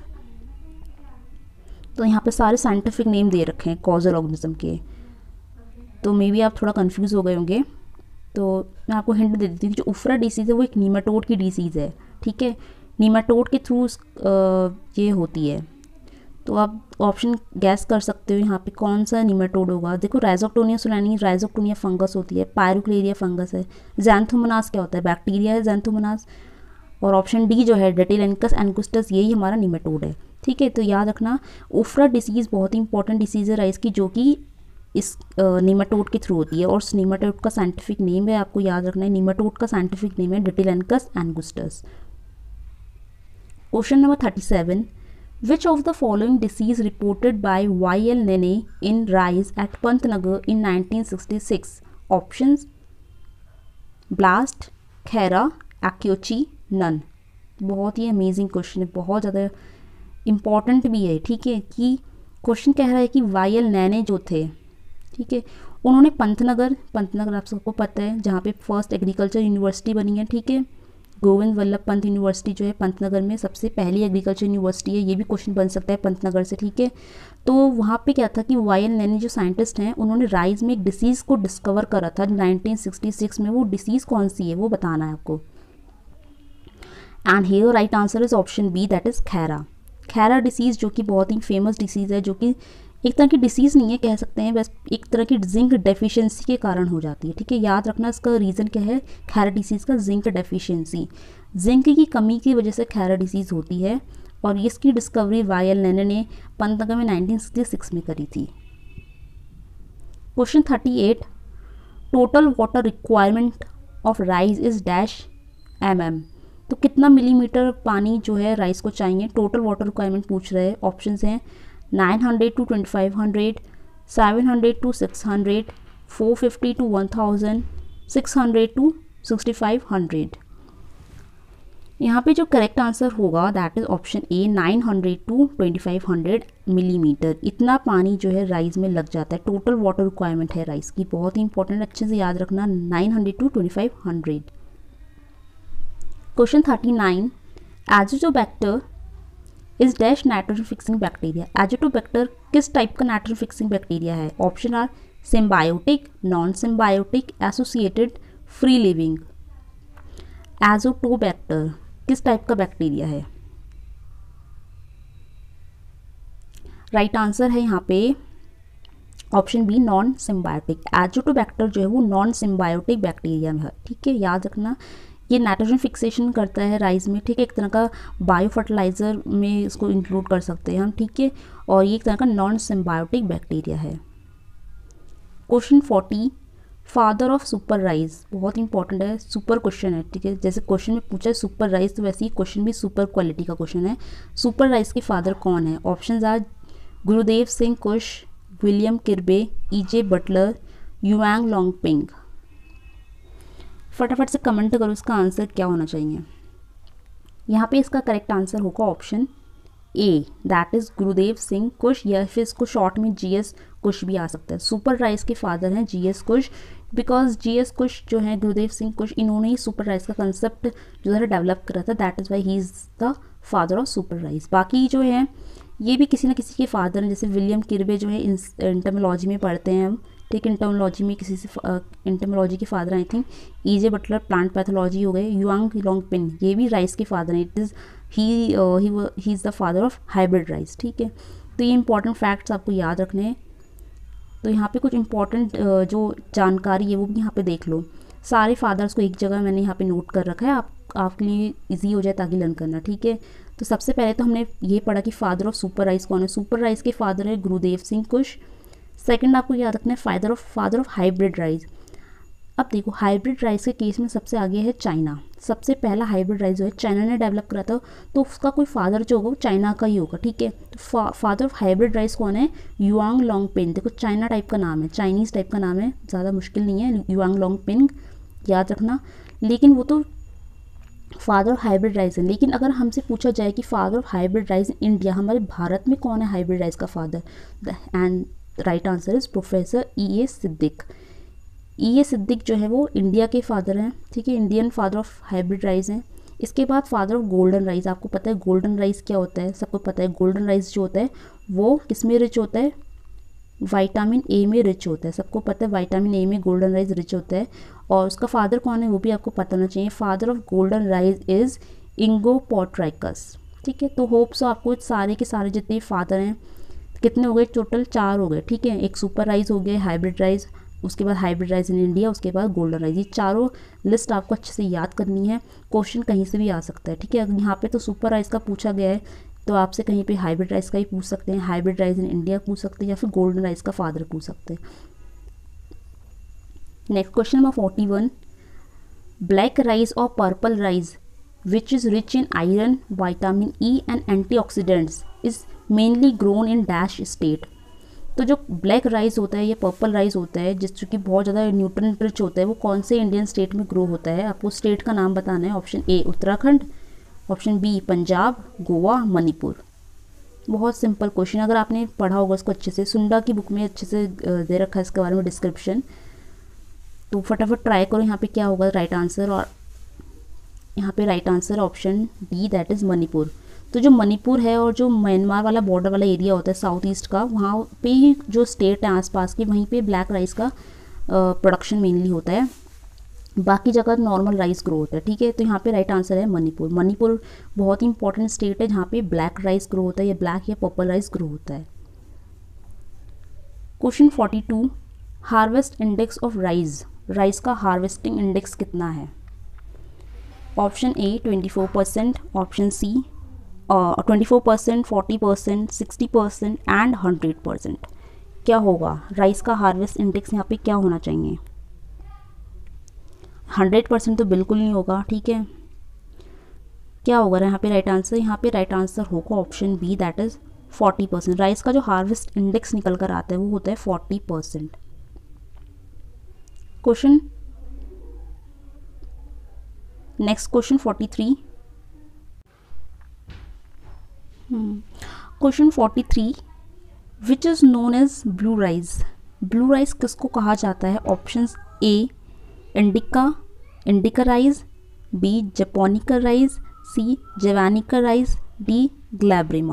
Speaker 1: तो यहाँ पे सारे साइंटिफिक नेम दे रखे हैं कॉजल ऑर्गेनिज्म के, तो मे बी आप थोड़ा कंफ्यूज हो गए होंगे। तो मैं आपको हिंट दे देती हूँ, जो उफ्रा डिसीज़ है वो एक नीमाटोड की डिसीज़ है, ठीक है। नीमाटोड के थ्रू ये होती है। तो आप ऑप्शन गैस कर सकते हो यहाँ पे कौन सा नीमाटोड होगा। देखो राइजोक्टोनिया सोलैनी राइजोक्टोनिया फंगस होती है, पायरोक्लेरिया फंगस है, ज़ैंथोमोनास क्या होता है? बैक्टीरिया है ज़ैंथोमोनास। और ऑप्शन डी जो है डिटिलेनिकस एंगुस्टस, यही हमारा नीमाटोड है, ठीक है। तो याद रखना उफ्रा डिसीज़ बहुत ही इंपॉर्टेंट डिसीज़ है राइस की, जो कि इस नीमाटोड के थ्रू होती है। और उस नीमाटोड का साइंटिफिक नेम है, आपको याद रखना है, नीमाटोड का साइंटिफिक नेम है Ditylenchus angustus. Question number thirty seven, which of the following disease reported by Y L Nene in rice at Pantnagar in nineteen sixty six? Options blast, khaira, akiochi, none. बहुत ही अमेजिंग क्वेश्चन है, बहुत ज़्यादा इम्पॉर्टेंट भी है, ठीक है। कि क्वेश्चन कह रहा है कि वाई एल नैने जो थे, ठीक है, उन्होंने पंतनगर पंतनगर आप सबको पता है जहाँ पे फर्स्ट एग्रीकल्चर यूनिवर्सिटी बनी है, ठीक है। गोविंद वल्लभ पंत यूनिवर्सिटी जो है पंतनगर में सबसे पहली एग्रीकल्चर यूनिवर्सिटी है, ये भी क्वेश्चन बन सकता है पंतनगर से, ठीक है। तो वहाँ पे क्या था कि वाई एल नैने जो साइंटिस्ट हैं उन्होंने राइस में एक डिसीज़ को डिस्कवर करा था नाइनटीन सिक्सटी सिक्स में। वो डिसीज़ कौन सी है वो बताना है आपको। And here right answer is option B, that is khaira. Khaira disease जो कि बहुत ही फेमस डिसीज़ है, जो कि एक तरह की डिसीज़ नहीं है कह सकते हैं, बस एक तरह की जिंक डेफिशिएंसी के कारण हो जाती है, ठीक है। याद रखना इसका रीज़न क्या है, खैरा डिसीज़ का जिंक डेफिशिएंसी। जिंक की कमी की वजह से खैरा डिसीज़ होती है और इसकी डिस्कवरी वाई एल नैने ने पंतनगर में नाइनटीन सिक्सटी सिक्स में करी थी। Question thirty eight, total water requirement of rice is dash M M. तो कितना मिलीमीटर पानी जो है राइस को चाहिए, टोटल वाटर रिक्वायरमेंट पूछ रहे हैं। ऑप्शंस हैं nine hundred to twenty five hundred, seven hundred to six hundred, four fifty to one thousand, six hundred to sixty five hundred. यहाँ पे जो करेक्ट आंसर होगा that is option A, nine hundred to twenty five hundred millimetre. इतना पानी जो है राइस में लग जाता है, टोटल वाटर रिक्वायरमेंट है राइस की, बहुत ही इंपॉर्टेंट, अच्छे से याद रखना, nine hundred to twenty five hundred. Question thirty nine, azotobacter is dash nitrogen fixing bacteria. Azotobacter किस टाइप का नाइट्रोजन फिक्सिंग बैक्टीरिया है? Option are symbiotic, non symbiotic, associated, free living. Azotobacter किस टाइप का बैक्टीरिया है? राइट right आंसर है यहाँ पे option B, non symbiotic. Azotobacter जो है वो नॉन सिम्बायोटिक बैक्टीरिया है, ठीक है, याद रखना। ये नाइट्रोजन फिक्सेशन करता है राइस में, ठीक है, एक तरह का बायो फर्टिलाइज़र में इसको इंक्लूड कर सकते हैं हम, ठीक है, और ये एक तरह का नॉन सिम्बायोटिक बैक्टीरिया है। Question forty, father of super rice, बहुत इंपॉर्टेंट है, सुपर क्वेश्चन है, ठीक है, जैसे क्वेश्चन में पूछा है सुपर राइस तो वैसे ही क्वेश्चन भी सुपर क्वालिटी का क्वेश्चन है। सुपर राइस के फादर कौन है? Options are Gurdev Singh Khush, William Kirby, E J. Butler, Yuan Longping. फटाफट से कमेंट करो इसका आंसर क्या होना चाहिए। यहाँ पे इसका करेक्ट आंसर होगा option A, that is Gurdev Singh कुश, या फिर इसको शॉर्ट में जी एस कुश भी आ सकता है। सुपर राइस के फादर हैं G S Khush, because G S Khush जो है गुरुदेव सिंह कुश, इन्होंने ही सुपर राइस का कंसेप्ट जो है डेवलप करा था, that is why he is the father of super rice. बाकी जो है ये भी किसी न किसी के फादर हैं, जैसे विलियम किर्बे जो है इंटरमोलॉजी में पढ़ते हैं हम, ठीक है, इंटरमोलॉजी में किसी से इंटरमोलॉजी के father I think. E J. Butler plant pathology हो गए। युआंग लॉन्गपिन ये भी राइस के फादर हैं, it is he he is the father of hybrid rice, ठीक है। तो ये इंपॉर्टेंट फैक्ट्स आपको याद रखने हैं। तो यहाँ पे कुछ इंपॉर्टेंट जो जानकारी है वो भी यहाँ पे देख लो। सारे फादर्स को एक जगह मैंने यहाँ पे नोट कर रखा है, आप आपके लिए इजी हो जाए ताकि लर्न करना, ठीक है। तो सबसे पहले तो हमने ये पढ़ा कि फादर ऑफ सुपर राइस कौन है। सुपर राइस के फादर है गुरुदेव सिंह कुश। सेकंड आपको याद रखना है father of father of hybrid rice. अब देखो हाइब्रिड राइस के केस में सबसे आगे है चाइना। सबसे पहला हाइब्रिड राइस जो है चाइना ने डेवलप करा था, तो उसका कोई फादर जो होगा वो चाइना का ही होगा, ठीक है। तो फा, फादर ऑफ हाइब्रिड राइस कौन है? युआंग लॉन्गपिन। देखो चाइना टाइप का नाम है, चाइनीज़ टाइप का नाम है, ज़्यादा मुश्किल नहीं है, युआंग लॉन्गपिन, याद रखना। लेकिन वो तो फादर ऑफ हाइब्रिड राइस है। लेकिन अगर हमसे पूछा जाए कि father of hybrid rice in India, हमारे भारत में कौन है हाइब्रिड राइस का father, and right answer is professor E A Siddiq. E A Siddiq जो है वो इंडिया के फादर हैं, ठीक है, Indian father of hybrid rice हैं। इसके बाद फादर ऑफ गोल्डन राइस, आपको पता है गोल्डन राइस क्या होता है, सबको पता है। गोल्डन राइस जो होता है वो किस में रिच होता है? विटामिन ए में रिच होता है, सबको पता है विटामिन ए में गोल्डन राइस रिच होता है। और उसका फादर कौन है वो भी आपको पता होना चाहिए। Father of golden rice is Ingo Potrykus, ठीक है। तो होप सो आपको सारे के सारे जितने फादर हैं, कितने हो गए टोटल? चार हो गए, ठीक है। एक सुपर राइस हो गया, हाइब्रिड राइस, उसके बाद हाइब्रिड राइस इन इंडिया, उसके बाद गोल्डन राइस। ये चारों लिस्ट आपको अच्छे से याद करनी है, क्वेश्चन कहीं से भी आ सकता है, ठीक है। यहाँ पे तो सुपर राइस का पूछा गया है, तो आपसे कहीं पे हाइब्रिड राइस का ही पूछ सकते हैं, हाइब्रिड राइस इन इंडिया पूछ सकते हैं, या फिर गोल्डन राइस का फादर पूछ सकते हैं। Next question number forty one, black rice और purple rice which is rich in iron, vitamin E and antioxidants is mainly grown in dash state. तो जो ब्लैक राइस होता है या पर्पल राइस होता है, जिस कि बहुत ज़्यादा न्यूट्रिएंट रिच होता है, वो कौन से इंडियन स्टेट में ग्रो होता है? आपको स्टेट का नाम बताना है। Option A Uttarakhand, option B Punjab, Goa, Manipur. बहुत सिंपल क्वेश्चन, अगर आपने पढ़ा होगा इसको अच्छे से, सुंडा की बुक में अच्छे से दे रखा है इसके बारे में डिस्क्रिप्शन, तो फटाफट ट्राई करो यहाँ पे क्या होगा राइट आंसर। और यहाँ पे right answer option D, that is Manipur. तो जो मणिपुर है और जो म्यांमार वाला बॉर्डर वाला एरिया होता है साउथ ईस्ट का, वहाँ पे ही जो स्टेट है आसपास की, वहीं पे ब्लैक राइस का प्रोडक्शन मेनली होता है, बाकी जगह नॉर्मल राइस ग्रो होता है, ठीक है। तो यहाँ पे राइट आंसर है मणिपुर। मणिपुर बहुत ही इंपॉर्टेंट स्टेट है जहाँ पे ब्लैक राइस ग्रो होता है, या ब्लैक या पर्पल राइस ग्रो होता है। Question forty two, harvest index of rice, rice का हार्वेस्टिंग इंडेक्स कितना है? Option A twenty four percent, option C twenty four percent, forty percent, sixty percent and hundred percent. क्या होगा राइस का हार्वेस्ट इंडेक्स यहाँ पे क्या होना चाहिए? हंड्रेड परसेंट तो बिल्कुल नहीं होगा, ठीक है। क्या होगा यहाँ पे राइट आंसर? यहाँ पे राइट आंसर होगा option B, that is forty percent. Rice का जो हार्वेस्ट इंडेक्स निकल कर आता है वो होता है forty percent. Question next question forty three. Question forty three, which is known as blue rice. Blue rice किसको कहा जाता है? Options A indica indica rice, B japonica rice, C javanica rice, D glaberrima.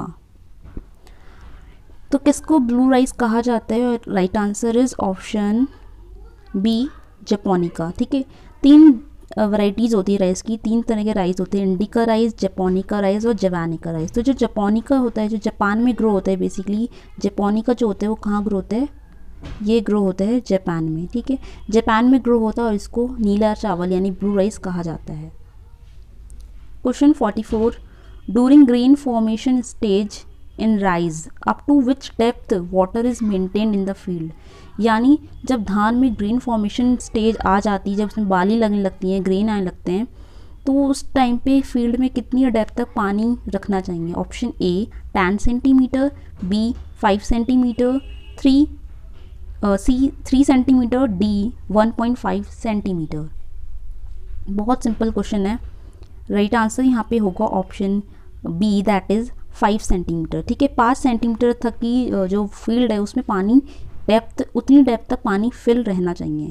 Speaker 1: तो किसको ब्लू राइस कहा जाता है? और right answer is option B japonica. ठीक है, तीन वैरायटीज़ होती है राइस की, तीन तरह के राइस होते हैं, इंडिका राइस, जापानिका राइस और जवानिका राइस। तो जो जापानिका होता है जो जापान में ग्रो होता है बेसिकली, जापानिका जो होता है वो कहाँ ग्रो होता है? ये ग्रो होता है जापान में। ठीक है, जापान में ग्रो होता है और इसको नीला चावल यानी ब्लू राइस कहा जाता है। Question forty four, during grain formation stage in rice up to which depth water is maintained in the field. यानी जब धान में ग्रेन फॉर्मेशन स्टेज आ जाती है, जब उसमें बाली लगने लगती हैं, ग्रेन आने लगते हैं, तो उस टाइम पे फील्ड में कितनी डेप्थ तक पानी रखना चाहिए? Option A ten centimetre, B five centimetre, three C three centimetre, D one point five centimetre. बहुत सिंपल क्वेश्चन है। राइट आंसर यहाँ पे होगा option B, that is five centimetre. ठीक है, पाँच सेंटीमीटर तक की जो फील्ड है उसमें पानी डेप्थ, उतनी डेप्थ तक पानी फिल रहना चाहिए।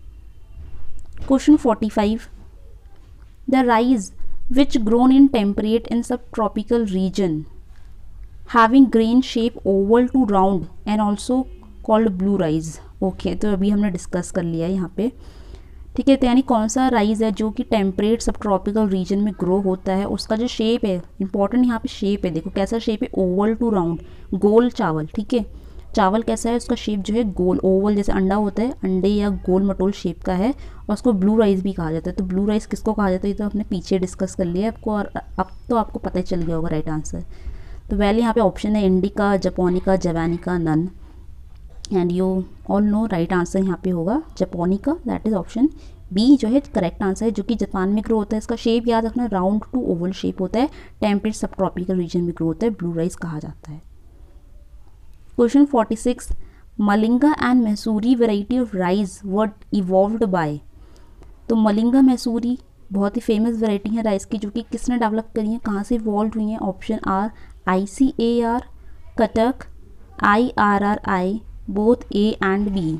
Speaker 1: Question forty five, the rice which grown in temperate in subtropical region having grain shape oval to round and also called blue rice. Okay, तो अभी हमने डिस्कस कर लिया है यहाँ पे। ठीक है, तो यानी कौन सा राइस है जो कि टेम्परेट सब ट्रॉपिकल रीजन में ग्रो होता है, उसका जो शेप है, इंपॉर्टेंट यहाँ पे शेप है, देखो कैसा शेप है, ओवल टू राउंड, गोल चावल। ठीक है, चावल कैसा है, उसका शेप जो है गोल, ओवल जैसे अंडा होता है, अंडे या गोल मटोल शेप का है, और उसको ब्लू राइस भी कहा जाता है। तो ब्लू राइस किसको कहा जाता है ये तो आपने पीछे डिस्कस कर लिया आपको, और अब तो आपको पता ही चल गया होगा राइट आंसर। तो वैले यहाँ पे ऑप्शन है indica, japonica, javanica, none, and you all know right answer यहाँ पे होगा japonica, that is option B जो है करेक्ट आंसर है, जो कि जापान में ग्रो होता है। इसका शेप याद रखना, राउंड टू ओवल शेप होता है, टेम्परेट सब ट्रॉपिकल रीजन में ग्रो होता है, ब्लू राइस कहा जाता है। Question forty six, Malinga and Mahsuri variety of rice were evolved by. तो मलिंगा मैसूरी बहुत ही फेमस वेराइटी है राइस की, जो कि किसने डेवलप करी है, कहाँ से इवॉल्व हुई है? Option are I C A R, Cuttack, I R R I, both A and B.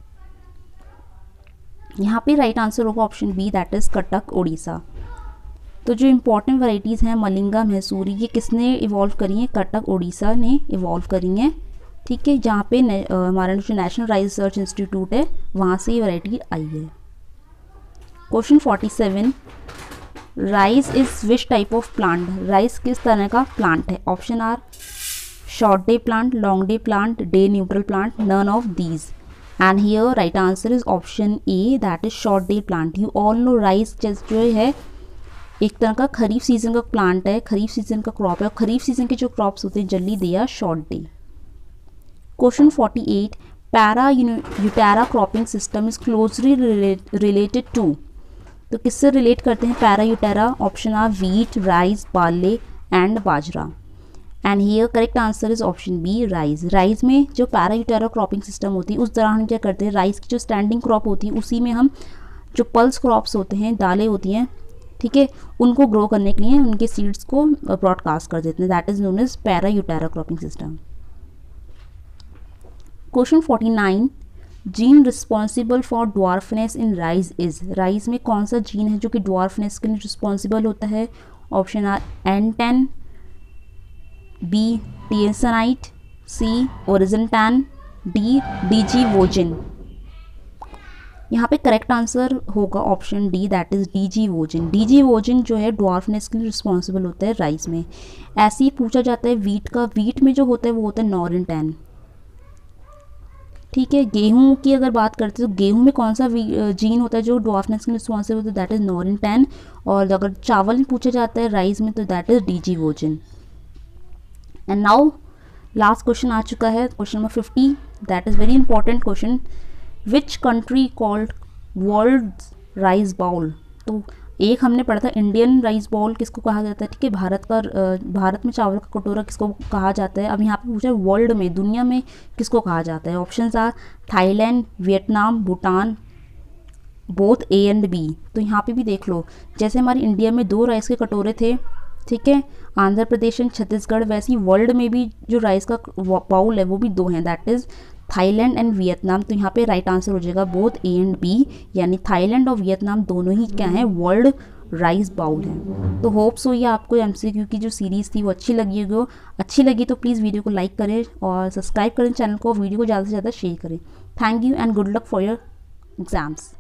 Speaker 1: यहाँ पे राइट आंसर होगा option B, that is Cuttack, Orissa. तो जो इम्पोर्टेंट वैरायटीज़ हैं मलिंगा मैसूरी, ये किसने इवॉल्व करी हैं? कटक, उड़ीसा ने इवॉल्व करी हैं। ठीक है, जहाँ पे हमारा जो नेशनल राइस रिसर्च इंस्टीट्यूट है वहाँ से ये वैरायटी आई है। Question forty seven, rice is which type of plant. Rice किस तरह का प्लांट है? Option are short day plant, long day plant, day neutral plant, none of these. And here right answer is option A, that is short day plant. You all know rice जो है एक तरह का खरीफ सीजन का प्लांट है, खरीफ सीजन का क्रॉप है, और खरीफ सीजन के जो क्रॉप्स होते हैं generally they are short day. Question forty eight, paira utera cropping system is closely related to. तो किससे रिलेट करते हैं paira utera? Option are wheat, rice, barley and bajra. And here correct answer is option B, rice. Rice में जो पैरा यूटेरा क्रॉपिंग सिस्टम होती है उस दौरान हम क्या करते हैं, राइस की जो स्टैंडिंग क्रॉप होती है उसी में हम जो पल्स क्रॉप्स होते हैं, दालें होती हैं, ठीक है, उनको ग्रो करने के लिए उनके सीड्स को ब्रॉडकास्ट कर देते हैं, that is known as paira utera cropping system. Question forty nine, gene responsible for dwarfness in rice is. Rice में कौन सा जीन है जो कि ड्वार्फनेस के लिए रिस्पॉन्सिबल होता है? Option are N ten, B टिएसनाइट, सी ओरिजेंटैन, डी डीजीवोजिन। यहाँ पे करेक्ट आंसर होगा option D, that is Dee geo woo gen. Dee geo woo gen जो है ड्वार्फनेस के लिए रिस्पॉन्सिबल होता है राइस में। ऐसे ही पूछा जाता है वीट का, वीट में जो होता है वो होता है नॉरेंटैन। ठीक है, गेहूं की अगर बात करते हैं तो गेहूं में कौन सा जीन होता है जो ड्वार्फनेस के लिए रिस्पॉन्सिबल होता है? दैट इज नॉरेंटैन। और अगर चावल में पूछा जाता है राइस में तो दैट इज डीजीवोजिन। एंड नाउ लास्ट क्वेश्चन आ चुका है, question number fifty, that is very important question. Which country called world rice bowl. तो एक हमने पढ़ा था इंडियन राइस बाउल किसको कहा जाता है, ठीक है, भारत का भारत में चावल का कटोरा किसको कहा जाता है। अब यहाँ पे पूछा है वर्ल्ड में, दुनिया में किसको कहा जाता है। Options are Thailand, Vietnam, Bhutan, both A and B. तो यहाँ पे भी देख लो, जैसे हमारे इंडिया में दो राइस के कटोरे थे, ठीक है, आंध्र प्रदेश एंड छत्तीसगढ़, वैसे ही वर्ल्ड में भी जो राइस का बाउल है वो भी दो हैं, that is Thailand and Vietnam. तो यहाँ पे राइट आंसर हो जाएगा बोथ ए एंड बी, यानी थाईलैंड और वियतनाम दोनों ही क्या हैं, वर्ल्ड राइस बाउल हैं। तो होप सो ये आपको एमसीक्यू की जो सीरीज़ थी वो अच्छी लगी होगी। अच्छी लगी तो प्लीज़ वीडियो को लाइक करें और सब्सक्राइब करें चैनल को, वीडियो को ज़्यादा से ज़्यादा शेयर करें। Thank you and good luck for your exams.